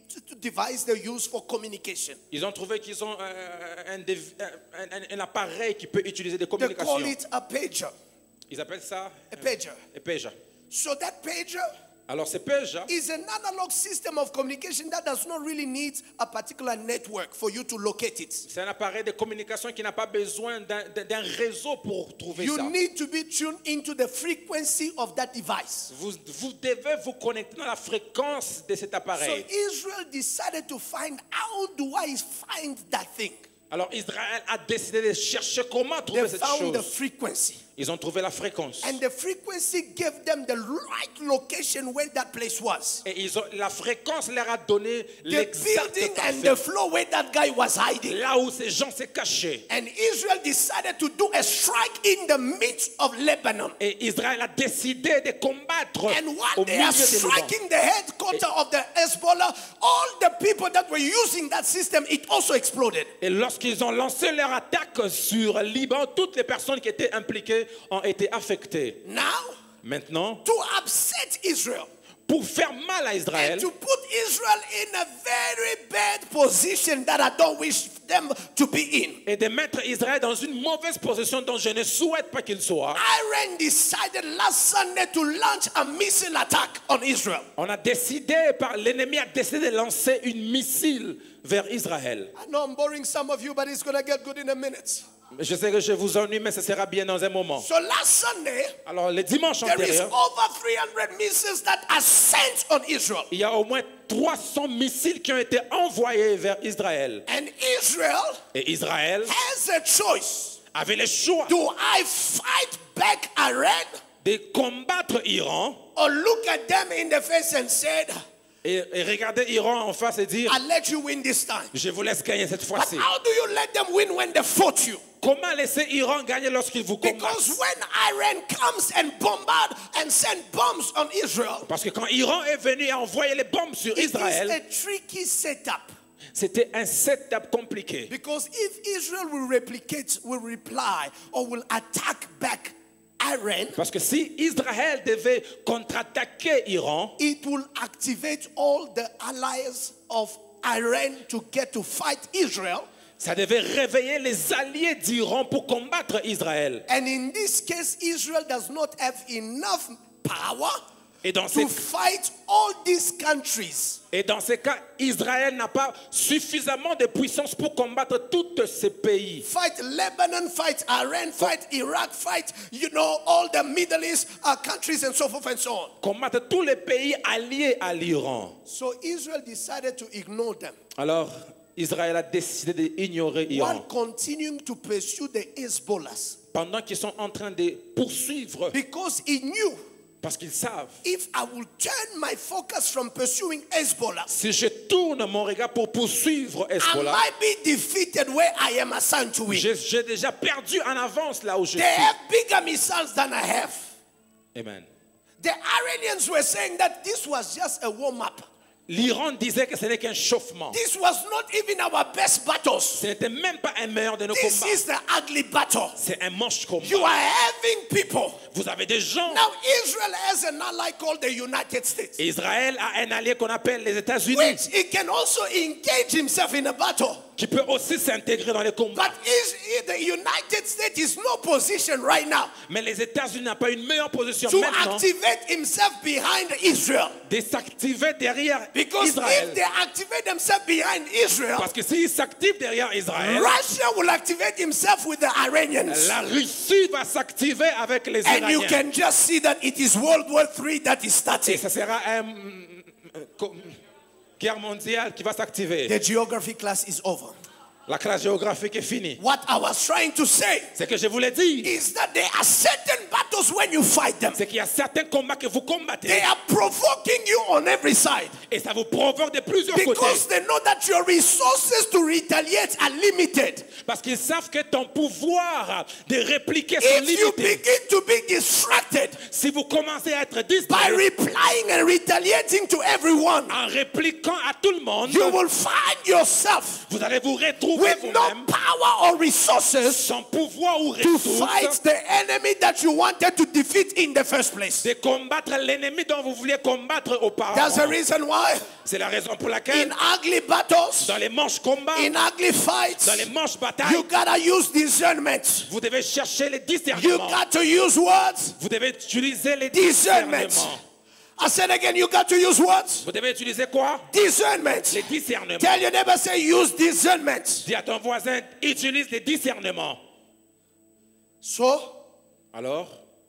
device they use for communication. ils ont trouvé qu'ils ont euh, un, dev- un- un- un appareil qui peut utiliser des They call communications. it a pager. Ils appellent ça A pager. un pager. So that pager Alors ce pager, is an analog system of communication that does not really need a particular network for you to locate it. c'est un appareil de communication qui n'a pas besoin d'un d'un- d'un réseau pour trouver You ça. need to be tuned into the frequency of that device. Vous, vous devez vous connecter dans la fréquence de cet So appareil. Israel decided to find how do I find that thing? Alors Israël a décidé de chercher comment They trouver cette found the chose. frequency. Ils ont trouvé la fréquence. And the frequency gave them the right location where that place was. Et ils ont, la fréquence leur a donné The l'exact building and parfait. the floor where that guy was hiding. Là où ces gens se cachaient. And Israel decided to do a strike in the midst of Lebanon. Et Israël a décidé de combattre And au while they milieu are des Liban. striking the headquarters of the Hezbollah, all the people that were using that system, it also exploded. Et lorsqu'ils ont lancé leur attaque sur le Liban, toutes les personnes qui étaient impliquées ont été affectées. Now, Maintenant, to upset Israel pour faire mal à Israël and to put Israel in a very bad position that I don't wish them to be in, et de mettre Israël dans une mauvaise position dont je ne souhaite pas qu'il soit, Iran decided last Sunday to launch a missile attack on Israel. on a décidé, par l'ennemi a décidé de lancer une missile vers Israël. I know I'm boring some of you, but it's going to get good in a minute. Je sais que je vous ennuie, mais ce sera bien dans un moment. So last Sunday, Alors, le dimanche there is antérieur, over three hundred missiles that are sent on Israel. il y a au moins trois cents missiles qui ont été envoyés vers Israël. And Israel Et Israël has a choice. avait le choix Do I fight back Iran de combattre Iran or look at them in the face and say, et, et regarder Iran en face et dire, I'll let you win this time? je vous laisse gagner cette But fois-ci. how do you let them win when they fought you? Comment laisser Iran gagner lorsqu'il vous combat? Because when Iran comes and bombard and send bombs on Israel, Parce que quand Iran est venu et a envoyé les bombes sur it is Israël, a tricky setup. c'était un setup compliqué. Because if Israel will replicate, will reply, or will attack back Iran, Parce que si Israël devait contre-attaquer Iran, it will activate all the allies of Iran to get to fight Israel. ça devait réveiller les alliés d'Iran pour combattre Israël. And in this case, Israel does not have enough power Et dans, to ces, fight all these countries. et dans ces cas, Israël n'a pas suffisamment de puissance pour combattre tous ces pays. Fight Lebanon, fight Iran, fight Iraq, fight, you know, all the Middle East uh, countries and so forth and so on. Combattre tous les pays alliés à l'Iran. So Israel decided to ignore them. Alors, Israël a décidé d'ignorer Iran. while continuing to pursue the Hezbollahs. Pendant qu'ils sont en train de poursuivre, Because he knew, parce qu'ils savent, if I will turn my focus from pursuing Hezbollah, si je tourne mon regard pour poursuivre I Hezbollah, might be defeated where I am assigned to win. j'ai j'ai déjà perdu en avance là où je They suis. have bigger missiles than I have. Amen. The Iranians were saying that this was just a warm-up. L'Iran disait que ce n'est qu'un chauffement. This was not even our best battles. Ce n'était même pas un meilleur de nos This combats. is the ugly battle. C'est un manche combat. You are having people. Vous avez des gens. Now Israel has an ally called the United States, Israël a un allié qu'on appelle les États-Unis, which he can also engage himself in a battle. qui peut aussi s'intégrer dans les combats. But is, the United States is no position right now Mais les États-Unis n'ont pas une meilleure position to maintenant activate himself behind Israel. de s'activer derrière Because Israël. if they activate themselves behind Israel, Parce que s'ils s'activent derrière Israël, Russia will activate himself with the Iranians. la Russie va s'activer avec les And you Iraniens. can just see that it is World War Three that is Et starting. ce sera une guerre mondiale qui va s'activer. The geography class is over. La classe géographique est finie. What I was trying to say Ce que je voulais dire, is that there are certain battles when you fight them, c'est qu'il y a certains combats que vous combattez they are provoking you on every side. et ça vous provoque de plusieurs Because côtés. they know that your resources to retaliate are limited. Parce qu'ils savent que ton pouvoir de répliquer sont If you limités. begin to be distracted Si vous commencez à être by distrait replying and retaliating to everyone, en répliquant à tout le monde, you will find yourself vous allez vous retrouver with no vous-même power or resources sans pouvoir ou to ressources fight the enemy that you wanted to defeat in the first place. de combattre l'ennemi dont vous vouliez combattre That's the auparavant. reason why C'est la raison pour laquelle in ugly battles, dans les manches combats, in ugly fights, dans les manches batailles, you gotta use discernment. vous devez chercher les You discernements. got to use what? Vous devez utiliser les Discernment. discernements. I said again, you got to use what? Vous devez utiliser quoi? Discernment. Les discernements. Tell your neighbor, say, use discernment. Dis à ton voisin, utilise les discernements. So, Alors,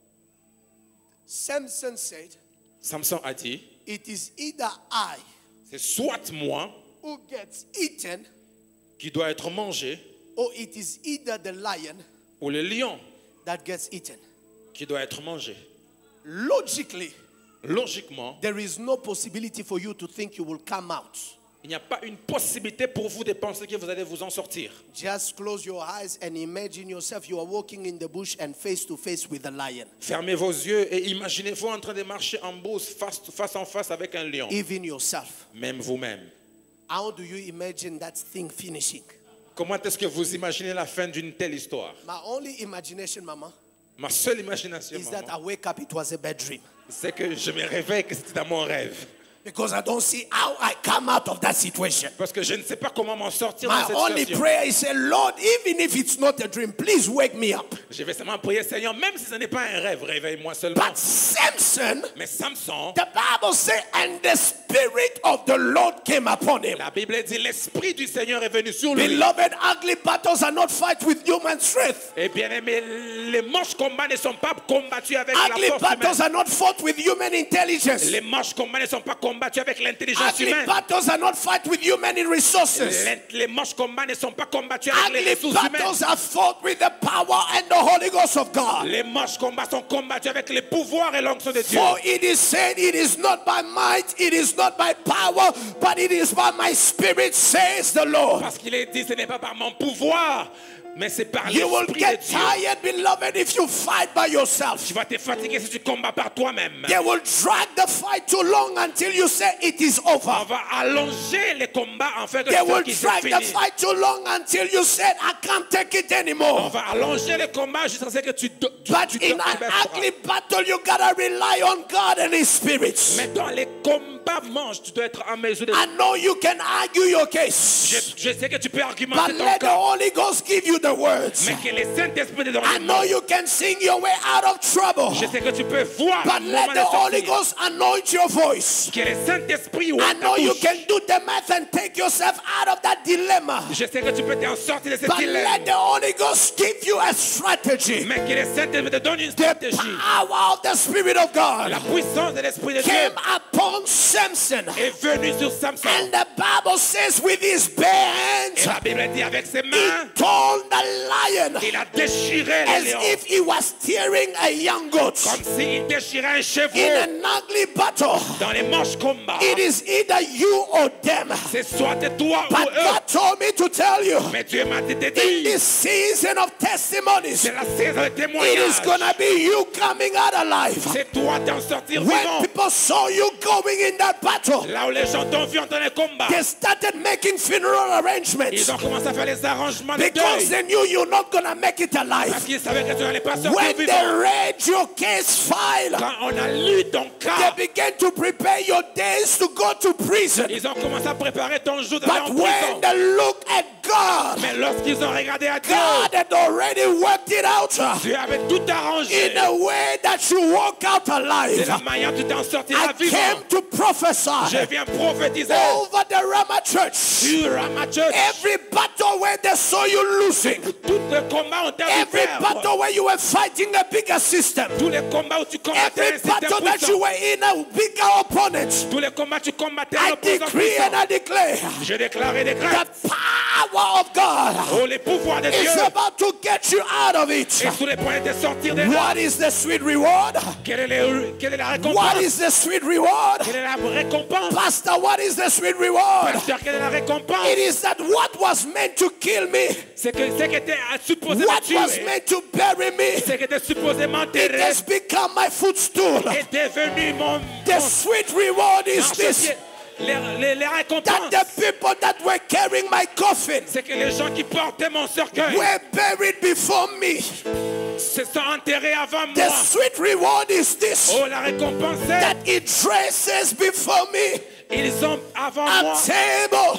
Samson said, Samson a dit, it is either I c'est soit moi who gets eaten, qui dois être mangé, or it is either the lion ou le lion that gets eaten. qui doit être mangé. Logically, Logiquement, there is no possibility for you to think you will come out. il n'y a pas une possibilité pour vous de penser que vous allez vous en sortir. Just close your eyes and imagine yourself you are walking in the bush and face to face with a lion. Fermez vos yeux et imaginez-vous en train de marcher en bourse face, face en face avec un lion. Even yourself. Même vous-même. How do you imagine that thing finishing? Comment est-ce que vous imaginez la fin d'une telle histoire? My only imagination, Mama, Ma seule imagination, is that maman, I wake up, it was a bad dream. c'est que je me réveille que c'était dans mon rêve. Because I don't see how I come out of that situation. Parce que je ne sais pas comment m'en sortir My de cette only situation. prayer is, say, Lord, even if it's not a dream, please wake me up. Je vais seulement prier, Seigneur, même si ce n'est pas un rêve, réveille-moi seulement. But Samson, Mais Samson, the Bible says, and the Spirit of the Lord came upon him. la Bible dit, l'Esprit du Seigneur est venu sur lui. Beloved, ugly battles are not fight with human strength. Et bien aimé, les manches combats ne sont pas combattus avec Ugly la force battles humaine. are not fought with human intelligence. Les manches combats ne sont pas combattus avec l'intelligence Ugly humaine. battles are not fight with human resources. Les, les manches combats ne sont pas combattus avec les Ugly ressources humaines. battles are fought with the power and the Holy Ghost of God. Les manches combats sont combattus avec les pouvoirs et l'onction de Dieu. For it is said, it is not by might, it is not by power, but it is by my Spirit, says the Lord. Parce qu'il est dit, ce n'est pas par mon pouvoir, mais c'est par You will l'Esprit get de Dieu. tired, beloved, if you fight by yourself. Tu vas te fatiguer si tu combats par toi-même. They will drag the fight too long until you say it is On over. va allonger les combats en fait que They tu will sais qu'ils drag sont the finis. fight too long until you said, I can't take it On anymore. va allonger les combats jusqu'à ce que tu tu, But tu te in an baisseras. ugly battle, you gotta rely on God and His Spirit. Mais dans les combats manches, tu dois être en mesure de... I know you can argue your Je, case, je sais que tu peux but argumenter ton let the cas, Holy Ghost give you the words. mais que le Saint-Esprit te donne I le know mot. you can sing your way out of trouble, Je sais que tu peux voir but le let moment the Holy de sortir. Ghost anoint your voice. Que le Saint-Esprit I ouvre ta know you bouche. can do the math and take yourself out of that dilemma, Je sais que tu peux t'en sortir de cette but let dilemme. the Holy Ghost give you a strategy. Mais que le Saint-Esprit te donne une The stratégie. power of the Spirit of La God puissance de l'Esprit de Dieu came upon Samson. est venu sur Samson. And the Bible says with his bare Et hands, la Bible dit avec ses he mains, torn the lion il a déchiré as les lions. if he was tearing a young goat. Comme s'il déchirait un In chevreau an ugly battle, dans les manches combat. it is either you or them. C'est soit toi ou But eux. God told me to tell you, Mais Dieu m'a dit de in dire, this season of testimonies, c'est la saison de it is témoignage. gonna be you coming out alive. C'est toi d'en sortir When vivant. people saw you going in that battle, Là où les gens t'ont vu en train de combat, they started making funeral arrangements ils ont commencé à faire les arrangements de because deuil. they knew you're not gonna make it Parce alive. qu'ils savaient que tu n'allais pas sortir When vivant. they read your case file, Quand on a lu ton they cas, began to prepare your days to go to prison. ils ont commencé à préparer ton jour d'aller But en when prison. they look at God, Mais lorsqu'ils ont regardé à Dieu, God had already worked it out Dieu avait tout arrangé. in a way that you walk out C'est alive. la manière dont tu t'en sortiras I vivant. came to Je prophesy viens prophétiser over the Rama church. sur ma church. Every battle where they saw you losing, Tous les combats ont été every faits. battle where you were fighting a bigger system, Tous les combats où tu combattais un every système battle that you puissant. were in a bigger opponent, Tous les combats tu combattais I un opposant decree and puissant. I declare Je déclare et déclare. the power of God Oh, les pouvoirs de Dieu. is about to get you out of it. Et sous les points de sortir de là. What is the sweet reward? Quelle est, le- quelle est la What récompense? is the sweet reward? Quelle est la récompense? Pastor, what is the sweet reward? Pasteur, quelle est la récompense? It is that what was meant to kill me, C'est que ce qui était supposé me what was tuer, meant to bury me, ce qui était supposé it m'enterrer, has become my footstool. est devenu mon. The sweet reward is mon this, chaussier. Les, les, les that récompenses, the people that were carrying my coffin c'est que les gens qui portaient mon cercueil were buried before me. se sont enterrés avant The moi. sweet reward is this, Oh, la récompense, c'est that it traces before me ils ont avant a moi, table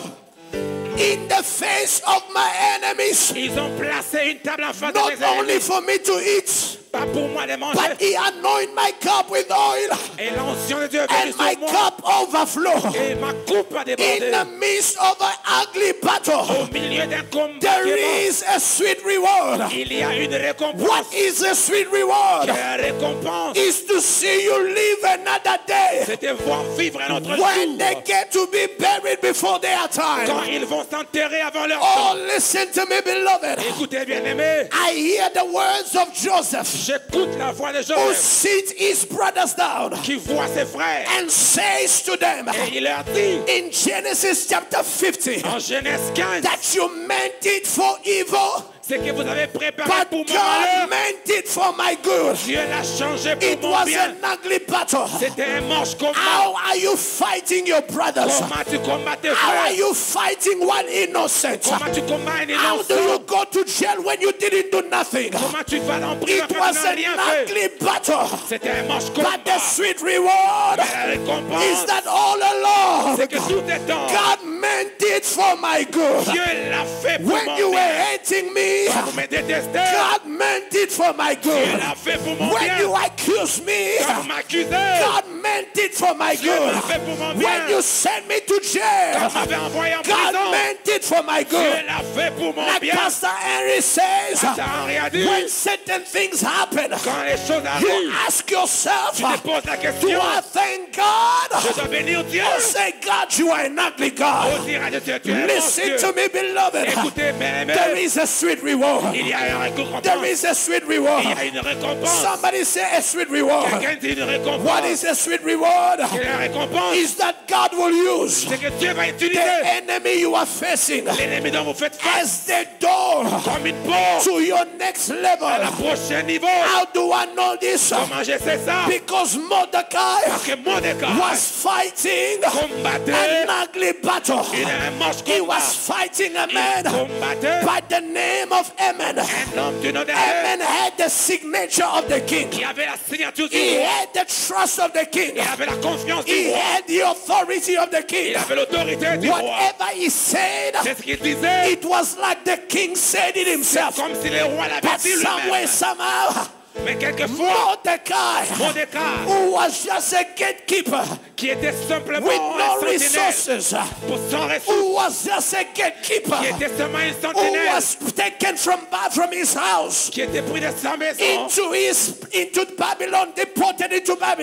in the face of my enemies, ils ont placé une table en face de not mes only ennemis. for me to eat, Pas pour moi de manger. but he anoint my cup with oil, Et l'onction de Dieu est venue and my sur moi. cup overflow. Et ma coupe a In débordé. the midst of an ugly Au battle, milieu d'un combat, there is a sweet reward. il y a une récompense. What is a sweet reward? La récompense, Is to see you live another day. c'est de voir vivre un autre When they jour. get to be buried before their Quand time. ils vont s'enterrer avant leur Oh, temps. listen to me, beloved. Écoutez, bien-aimés, I hear the words of Joseph, j'écoute la voix de who Joseph sits his brothers down qui voit ses frères and says to them et il leur dit in Genesis chapter fifty en Genèse quinze, that you meant it for evil, c'est que vous avez préparé but pour mon God malheur. meant it for my good. Dieu l'a changé pour It mon was bien. an ugly battle. C'était un manche combat. How are you fighting your brothers? Comment tu combats tes How are frères? you fighting one innocent? Comment tu combats un How do you innocent? go to jail when you didn't do nothing? Comment tu vas en prison It quand was tu n'as an rien fait? ugly battle. C'était un manche But the combat. sweet reward Mais la is récompense, that all along c'est que tout est temps. God meant it for my good. Dieu l'a fait pour When mon you were bien. hating me, Quand vous me détestez, God meant it for my Dieu good. l'a fait pour mon When bien. you accuse me, Quand vous m'accusez, God meant it for my Dieu l'a fait good. pour mon When bien. you send me to Quand jail, vous m'avez envoyé en God prison, meant it for my Dieu good. l'a fait pour mon Like bien. Pastor Henry says, Pasteur Henri a dit, when certain things happen, quand les choses you arrivent, ask yourself, tu te poses la do question, I thank God? je dois bénir Dieu. Or say, God, you are an ugly Ou God. dire à Dieu, tu es un bon Listen Dieu. to me, beloved. Écoutez, bien There aimés, is a sweet reward. il y a une récompense. There is a sweet Il y reward. a une récompense. Somebody say a sweet reward. Quelqu'un dit une récompense. What is a sweet reward? Quelle est la récompense? Is that God will use C'est que Dieu va the utiliser enemy you are facing l'ennemi dont vous faites face as the door comme une porte to your next à la level. prochain niveau. How do I know this? Comment je sais ça? Because Mordecai Parce que Mordecai was fighting combattait an ugly battle. il a un manche He combat. was fighting a Il man combattait by the name of Ammon. un homme du nom de Ammon had the signature of the king. Il avait la signature du He roi. had the trust of the king. Il avait la confiance du He roi. had the authority of the Il king. avait l'autorité du roi. Whatever he said, C'est ce qu'il disait. it was like the king said it C'est himself. comme si le roi l'avait But dit some way, lui-même. somehow, Mais quelquefois, Mordecai, Mordecai, who was just a gatekeeper qui était simplement with un no sentinelle resources, pour son ressource, who was just a gatekeeper, qui était seulement un who sentinelle, was taken from from his house qui était pris de sa maison, into his into Babylon, deported into Babylon.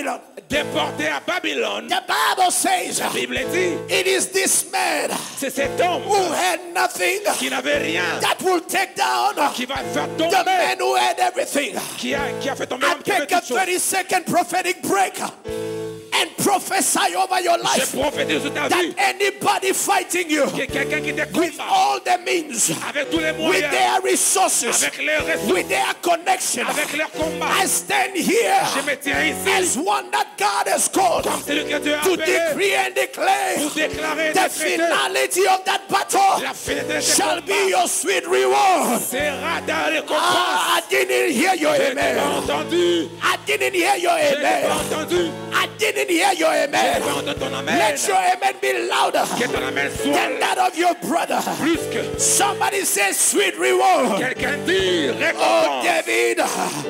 déporté à Babylone, the Bible says la Bible dit, it is this man c'est cet homme who had nothing qui n'avait rien, that will take down qui va faire the tomber, man who had everything. qui a, qui a fait tomber I l'homme qui avait take a toutes choses. thirty second prophetic break and prophesy over your Je life prophétise sur ta that vie, anybody fighting you que quelqu'un qui te with combat, all the means, avec tous les with moyens, their resources, avec les ressources, with their connection, avec leur combat, I stand here je me tiens ici, as one that God has called comme celui que Dieu a to appelé, decree and declare pour déclarer et the décréter finality of that battle la finalité de ce shall be combat your sweet reward. sera ta récompense. Ah, I didn't hear your Je n'ai pas amen. entendu, I didn't hear your je n'ai pas amen. entendu, I didn't hear your je n'ai pas amen. entendu ton amen. Let your amen be louder Que ton amen than soit that of your brother. plus que Somebody says sweet reward. quelqu'un dit Oh, récompense. David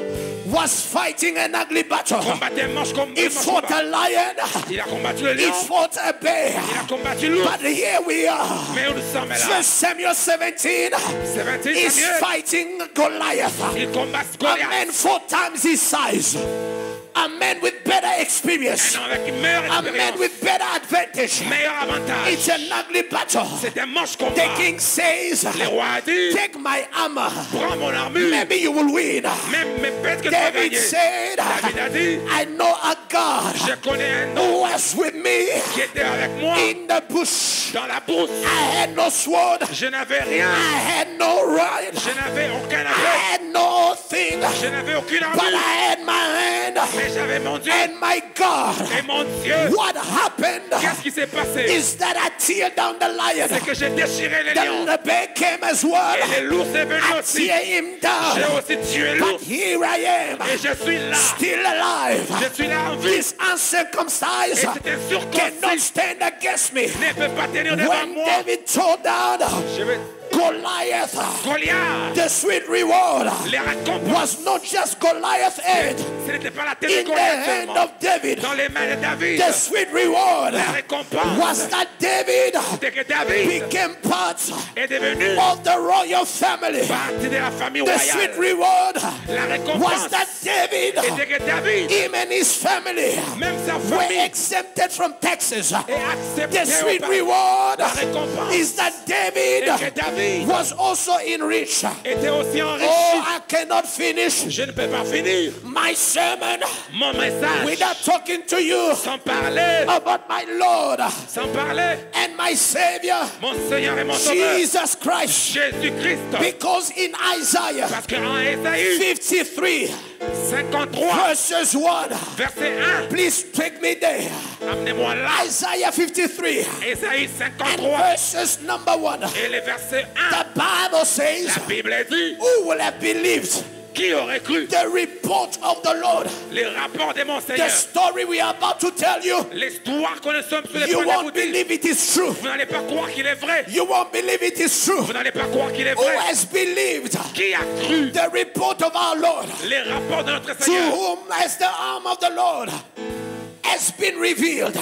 was fighting an ugly battle. Combattait manche comme He manche fought combat. a lion. Il a combattu le He lion, fought a bear. il a combattu l'ours. But here we are. Mais où nous sommes là? First Samuel seventeen seventeen is Samuel, fighting Goliath. il combat A man Goliath. four times his size. A man with better experience. Un homme avec une meilleure A man expérience, with better advantage. meilleur avantage. It's an ugly battle. C'est un manche combat. The king says, Le roi a dit, take my armor. prends mon armure, Maybe you will win. même mais peut-être que tu vas David gagner. said, David a dit, I know a God je connais un homme who was with me qui était avec moi in the bush. dans la brousse. I had no sword. Je n'avais rien, I had no rod. je n'avais aucun I arme, had no thing. je n'avais aucune But armure, I had my hand mais j'avais mon Dieu. and my God. Et mon Dieu, What happened qu'est-ce qui s'est passé? is that I teared down the lion. C'est que j'ai déchiré les lions. Then the bear came as well. Et l'ours est venu I aussi. tear him J'ai down. aussi tué But l'ours. here I am, Et je suis là. still alive. Je suis là en vie. This uncircumcised Et c'était cannot circoncis. stand against me. Ne peut pas tenir devant When moi. David tore down Je vais... Goliath, Goliath, the sweet reward les récompenses. was not just Goliath's head Ce n'était pas la tête de in the Goliath hand seulement. of David. Dans les mains de David. The sweet reward La récompense. was that David C'était que David became part est devenu of the royal family. partie de la famille The sweet royale. reward La was récompense that David, était que David, him and his family, même sa were famille, exempted from taxes. est accepté The sweet au reward La récompense is that David et que David was also enriched. était aussi enrichi. Oh, I cannot finish Je ne peux pas finir my sermon mon message without talking to you sans parler, about my Lord sans parler, and my Savior, mon Seigneur et mon Sauveur, Jesus Christ. Jésus-Christ. Because in Isaiah Parce qu'en Ésaïe fifty-three, cinquante-trois, verses one, verset un, please take me there. amenez-moi là. Isaiah fifty-three Ésaïe and cinquante-trois verses number one. et le verset un. The Bible says, La Bible dit, who will have believed qui aurait cru the report of the Lord? les rapports de mon The Seigneur? story we are about to tell you, L'histoire que nous sommes sur les you points won't d'aboutir. believe it is true. Vous n'allez pas croire qu'il est vrai. You won't believe it is true. Vous n'allez pas croire qu'il est Who vrai. has believed Qui a cru the report of our Lord? les rapports de notre To Seigneur? whom has the arm of the Lord has been revealed?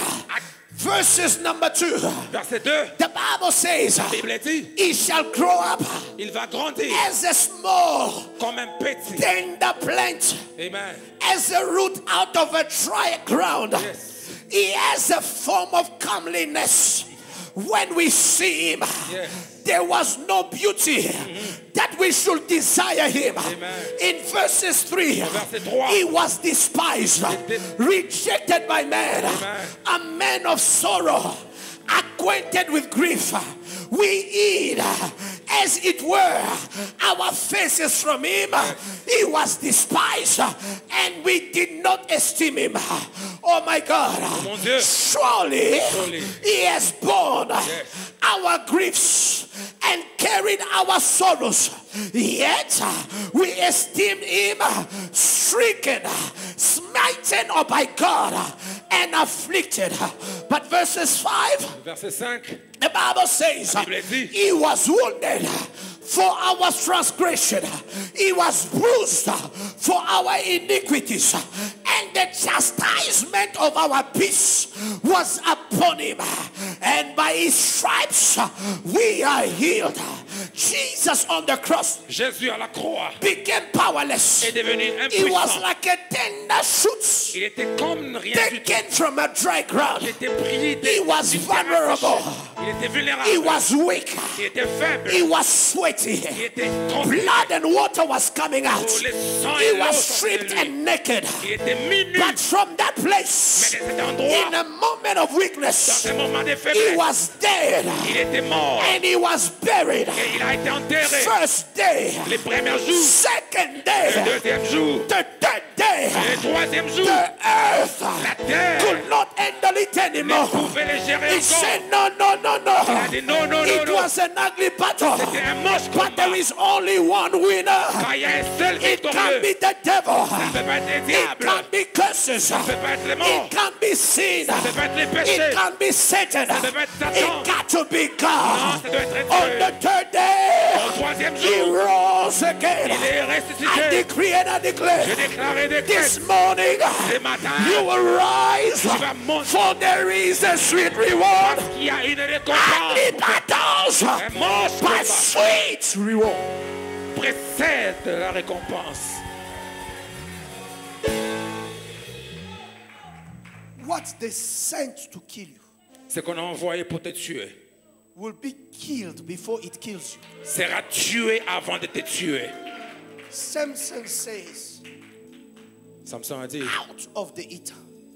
Verses number two. Verset deux, The Bible says, la Bible dit, he shall grow up il va grandir as a small, comme un petit. tender plant, Amen. as a root out of a dry ground. Yes. He has a form of comeliness. When we see him, Yes. there was no beauty that we should desire him. Amen. In verses three, Verset trois. he was despised, rejected by man, Amen. a man of sorrow, acquainted with grief. We eat, as it were, our faces from him. He was despised, and we did not esteem him. Oh my God. Mon Dieu. Surely, Surely. he has borne Yes. our griefs and carried our sorrows. Yet we esteem him stricken, smitten oh by God, and afflicted. But verses five, Verset cinq, the Bible says, La Bible dit, he was wounded for our transgression, he was bruised for our iniquities, and the chastisement of our peace was upon him, and by his stripes we are healed. Jesus on the cross Jésus à la croix became powerless. est devenu He was impuissant. like a tender shoot Il était comme rien du tout. taken from a dry ground. Il était pris de, He was d'une terre vulnerable. asséchée. Il était vulnérable. He was weak. Il était faible. He was sweaty. Il était transpiré. Blood and water was coming out. Oh, le sang He et l'eau was sortaient de stripped lui. and naked. Il était nu. But from that Mais place, de cet in endroit, a moment of dans weakness, ce moment de he faiblesse, was dead il était mort. and he was buried. Et il a été enterré. First day, Les premiers jours, second le day, deuxième jour, the third day, le troisième jour, the earth la terre could not handle it ne anymore. pouvait les gérer He encore. said, no, no, no, Il a no. dit non, non, non, It non. was an ugly battle. C'était un moche But there combat. is only one winner. Quand il y a un seul It can victorieux, be the devil. ça ne peut pas être les It diables, can be curses. ça ne peut pas être les morts, It can be sin. ça ne peut pas être les It péchés. can be Satan. peut pas être Satan. It got to be Non, God. ça doit être On Dieu. the third day, Au troisième he jour, rose il again. est I ressuscité. decree and I Je declare déclare et décrète this morning ce matin, you will rise, vas monter. for there is a sweet reward. il y a une And récompense. the battles Un moche by combat sweet reward. précède la récompense. What they sent to kill you Ce qu'on a envoyé pour te tuer will be killed before it kills you. sera tué avant de te tuer. Samson says, Samson a dit, out of the eater,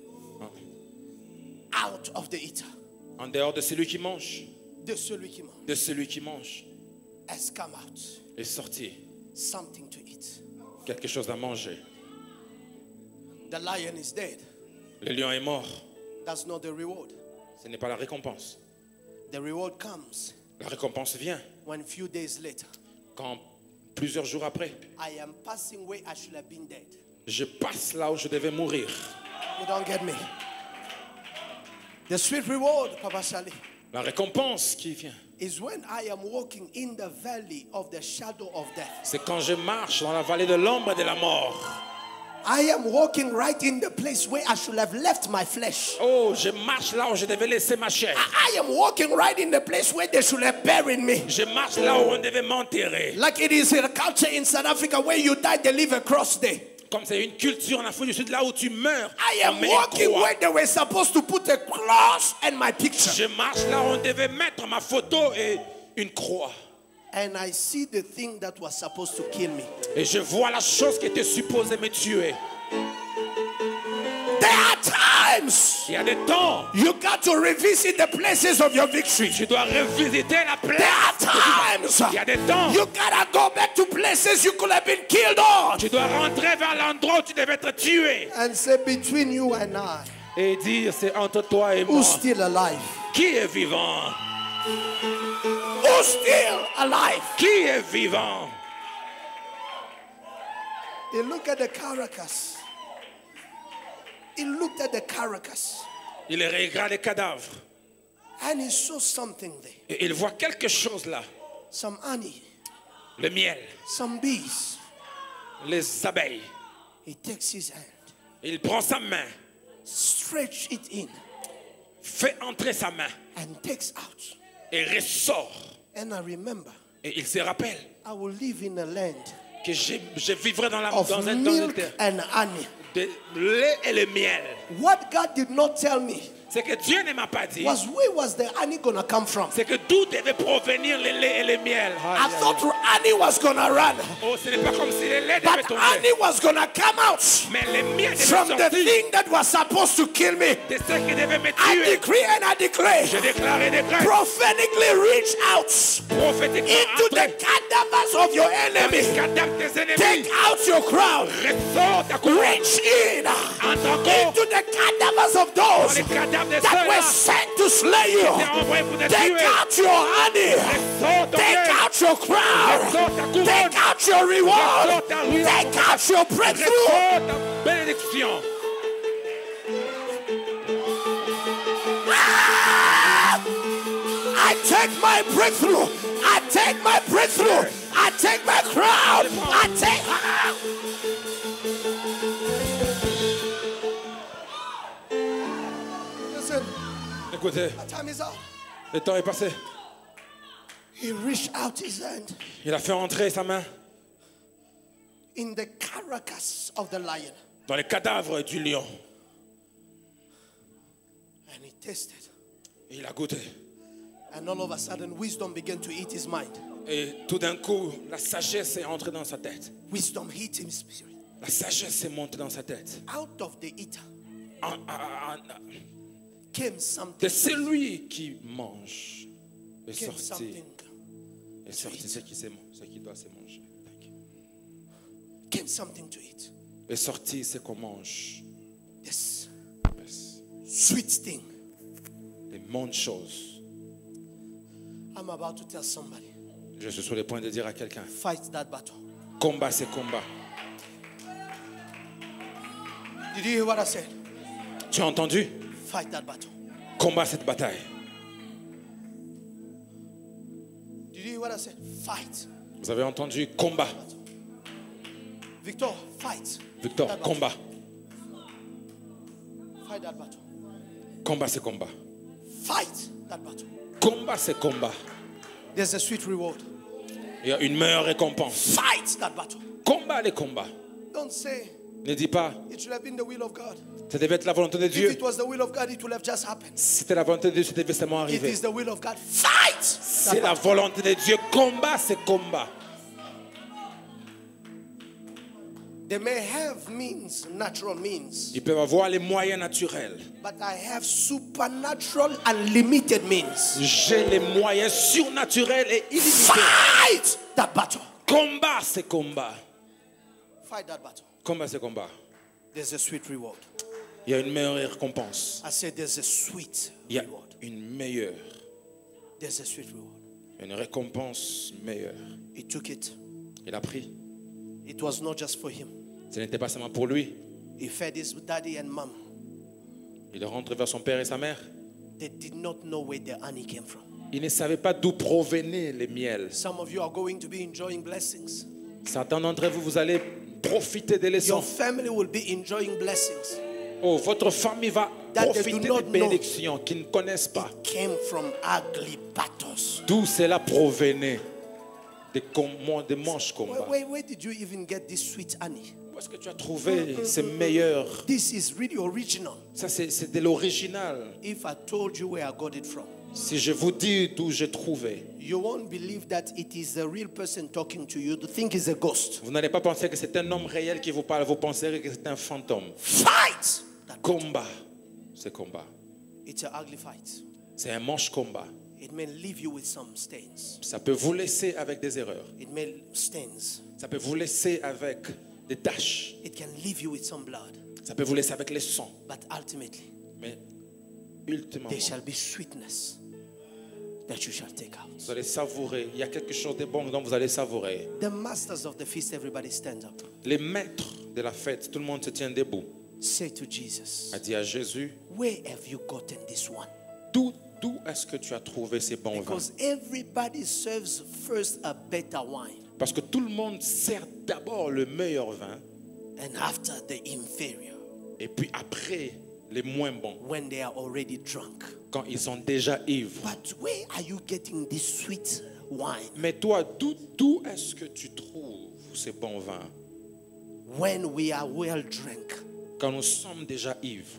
out of the eater, en dehors de celui qui mange, de celui qui mange, de celui qui mange, has come out est sorti something to eat. quelque chose à manger. The lion is dead. Le lion est mort. That's not the reward. Ce n'est pas la récompense. The reward comes La récompense vient when a few days later, quand plusieurs jours après, I am passing where I should have been dead. je passe là où je devais mourir. You don't get me. The sweet reward, Papa Shali, La récompense qui vient, is when I am walking in the valley of the shadow of death. c'est quand je marche dans la vallée de l'ombre de la mort. I am walking right in the place where I should have left my flesh. Oh, je marche là où je devais laisser ma chair. I am walking right in the place where they should have buried me. Je marche là où on devait m'enterrer. Like it is a culture in South Africa where you die, they leave a cross there. Comme c'est une culture en Afrique du Sud, là où tu meurs, I on am met une walking croix. where they were supposed to put a cross and my picture. Je marche là où on devait mettre ma photo et une croix. And I see the thing that was supposed to kill me. Et je vois la chose qui était supposée me tuer. There are times Il y a des temps, you got to revisit the places of your victory. tu dois revisiter la There place. are times Il y a des temps, you gotta go back to places you could have been killed on. tu dois rentrer vers l'endroit où tu devais être tué. And say, between you and I, Et dire, c'est entre toi et moi. who's still alive? Qui est vivant? Who's still alive? Qui est vivant? He looked at the carcass. He looked at the carcass. Il regarde les cadavres. And he saw something there. Et il voit quelque chose là. Some honey, Le miel, some bees. les abeilles. He takes his hand, Il prend sa main, stretch it in, fait entrer sa main and takes out. et ressort. And I remember, Et il se rappelle I will live in a land que je, je vivrai dans, la, of dans un dans une milk terre and honey. de lait et le miel. What God did not tell me C'est que Dieu ne m'a pas dit. was where was the honey gonna come from? C'est que d'où devait provenir le lait et le miel. I thought honey was gonna run, Oh, ce n'est pas comme si le lait but devait tomber. honey was gonna come out Mais le miel devait from the sortir thing that was supposed to kill me. de ce qui devait me I tuer. decree and I declare, Je déclare et déclare prophetically reach out prophétiquement into the entre cadavers of your dans les enemy. cadavres des Take ennemis. out your crown. Ressort ta couronne. Reach in Entre encore into the cadavers of dans those les cadavres des that were ceux-là sent to slay qui étaient you. envoyés pour te Take tuer. out your honey. Ressort ton Take miel. out your crown. Ressort ta couronne. Take out your reward. Ressort ta ruine. Take out your breakthrough. Ressort ta bénédiction. I take my breakthrough. I take my breakthrough. I take my crown. I take. Listen, Écoutez, my time is out. le temps est passé. He reached out his hand Il a fait entrer sa main in the carcass of the lion. dans les cadavres du lion. And he tasted. Et il a goûté. And all of a sudden, wisdom began to eat his mind. Et tout d'un coup, la sagesse est entrée dans sa tête. Wisdom hit him spirit. La sagesse est montée dans sa tête. Out of the eater En- en- en- came something. de celui qui mange est Came sorti. something. Est sorti ce qui, se- ce qui doit se manger. Thank you. Came something to eat. Est sorti ce qu'on mange. This Yes. sweet thing. Des bonnes choses. I'm about to tell somebody. Je suis sur le point de dire à quelqu'un, Fight that battle. combat ces combats. Did you hear what I said? Tu as entendu? Fight that battle. Combat cette bataille. Did you hear what I said? Fight. Vous avez entendu? Combat. Victor, fight. Victor, that battle. combat. Fight that battle. Combat ces combats. Fight that battle. Combat ces combats. There's a sweet reward. Il y a une meilleure récompense. Fight that battle. Combat les combats. Don't say Ne dis pas, it should have been the will of God. ça devait être la volonté de If Dieu. it was the will of God, it would have just happened. Si c'était la volonté de Dieu, ça devait seulement It arriver. is the will of God. Fight. C'est that la battle. volonté de Dieu. Combat ces combats. They may have means, natural means, Ils peuvent avoir les moyens naturels. but I have supernatural unlimited means. J'ai les moyens surnaturels et illimités. Fight that battle. Combat ces combats. Fight that battle. Combat ces combats. There's a sweet reward. Il y a une meilleure récompense. I said there's a sweet Il y a reward. une meilleure. There's a sweet reward. Une récompense meilleure. He took it. Il a pris. It was not just for him. Ce n'était pas seulement pour lui. He fed his daddy and mom. Il rentre vers son père et sa mère. They did not know where the honey came from. Il ne savait pas d'où provenaient les miels. Some of you are going to be enjoying blessings. Certains d'entre vous, vous allez profiter des Your leçons. family will be enjoying blessings. Oh, votre famille va That they profiter do not des bénédictions qu'ils ne connaissent pas. Came from ugly battles. D'où cela provenait des, com- des manches Where, combats. where, where did you even get this sweet honey? Où est-ce que tu as trouvé ces meilleurs? This is really original. Ça, c'est, c'est de l'original. If I told you where I got it from, Si je vous dis d'où j'ai trouvé, you won't believe that it is a real person talking to you. You think it's a ghost. vous n'allez pas penser que c'est un homme réel qui vous parle. Vous penserez que c'est un fantôme. Fight! That Combat, c'est combat. It's an ugly fight. C'est un manche combat. It may leave you with some stains. Ça peut vous laisser avec des erreurs. It may stains. Ça peut vous laisser avec des taches. It can leave you with some blood. Ça peut vous laisser avec les sangs. But ultimately, Mais ultimement, there shall be sweetness that you shall take out. vous allez savourer. Il y a quelque chose de bon dont vous allez savourer. The masters of the feast, everybody stand up. Les maîtres de la fête, tout le monde se tient debout. Say to Jesus, A dit à Jésus, where have you gotten this one? d'où, d'où est-ce que tu as trouvé ces bons vins? Because everybody serves first a better wine Parce que tout le monde sert d'abord le meilleur vin and after the inferior et puis après les moins bons when they are already drunk. quand ils sont déjà ivres. But where are you getting this sweet wine Mais toi, d'où, d'où est-ce que tu trouves ces bons vins when we are well drunk? quand nous sommes déjà ivres?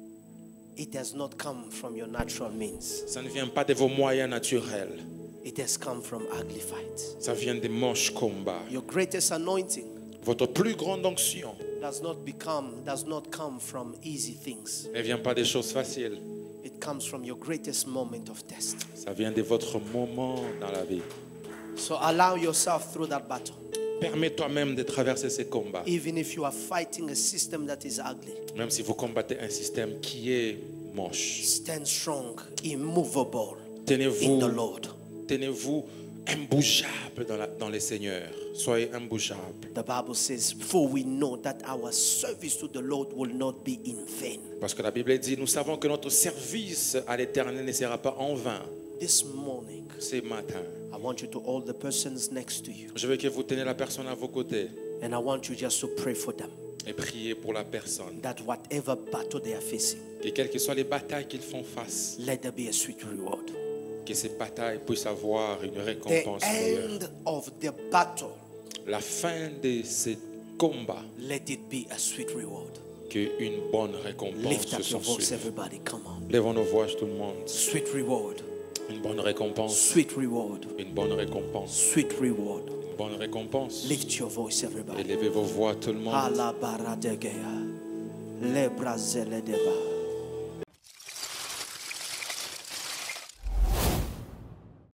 It has not come from your natural means. Ça ne vient pas de vos moyens naturels. It has come from ugly fights. Ça vient des moches combats. Your greatest anointing Votre plus grande onction does not become does not come from easy things. ne vient pas des choses faciles. It comes from your greatest moment of test. Ça vient de votre moment dans la vie. So allow yourself through that battle. Permets toi-même de traverser ces combats. Even if you are fighting a system that is ugly, Même si vous combattez un système qui est moche. stand strong, immovable in Tenez-vous, the Lord. tenez-vous imbougeable dans, la- dans les seigneurs. Soyez imbougeable. The Bible says, for we know that our service to the Lord will not be in vain. Parce que la Bible dit, nous savons que notre service à l'Éternel ne sera pas en vain. This morning, Ce matin, I want you to hold the persons next to you. je veux que vous teniez la personne à vos côtés And I want you just to pray for them. et prier pour la personne. That whatever battle they are facing, Et quelles que soient les batailles qu'ils font face, let there be a sweet reward. Que ces batailles puissent avoir une the récompense meilleure. end of the battle, La fin de ce combat, let it be a sweet reward. qu'une bonne récompense Lift se up your voice, suive. everybody. Come on. Lèvons nos voix tout le monde. Sweet reward. Une bonne récompense. Sweet reward. Une bonne récompense. Sweet reward. Une bonne récompense. Lift your voice, everybody. Élevez vos voix tout le monde. Ala baradegea. Le brazele deba.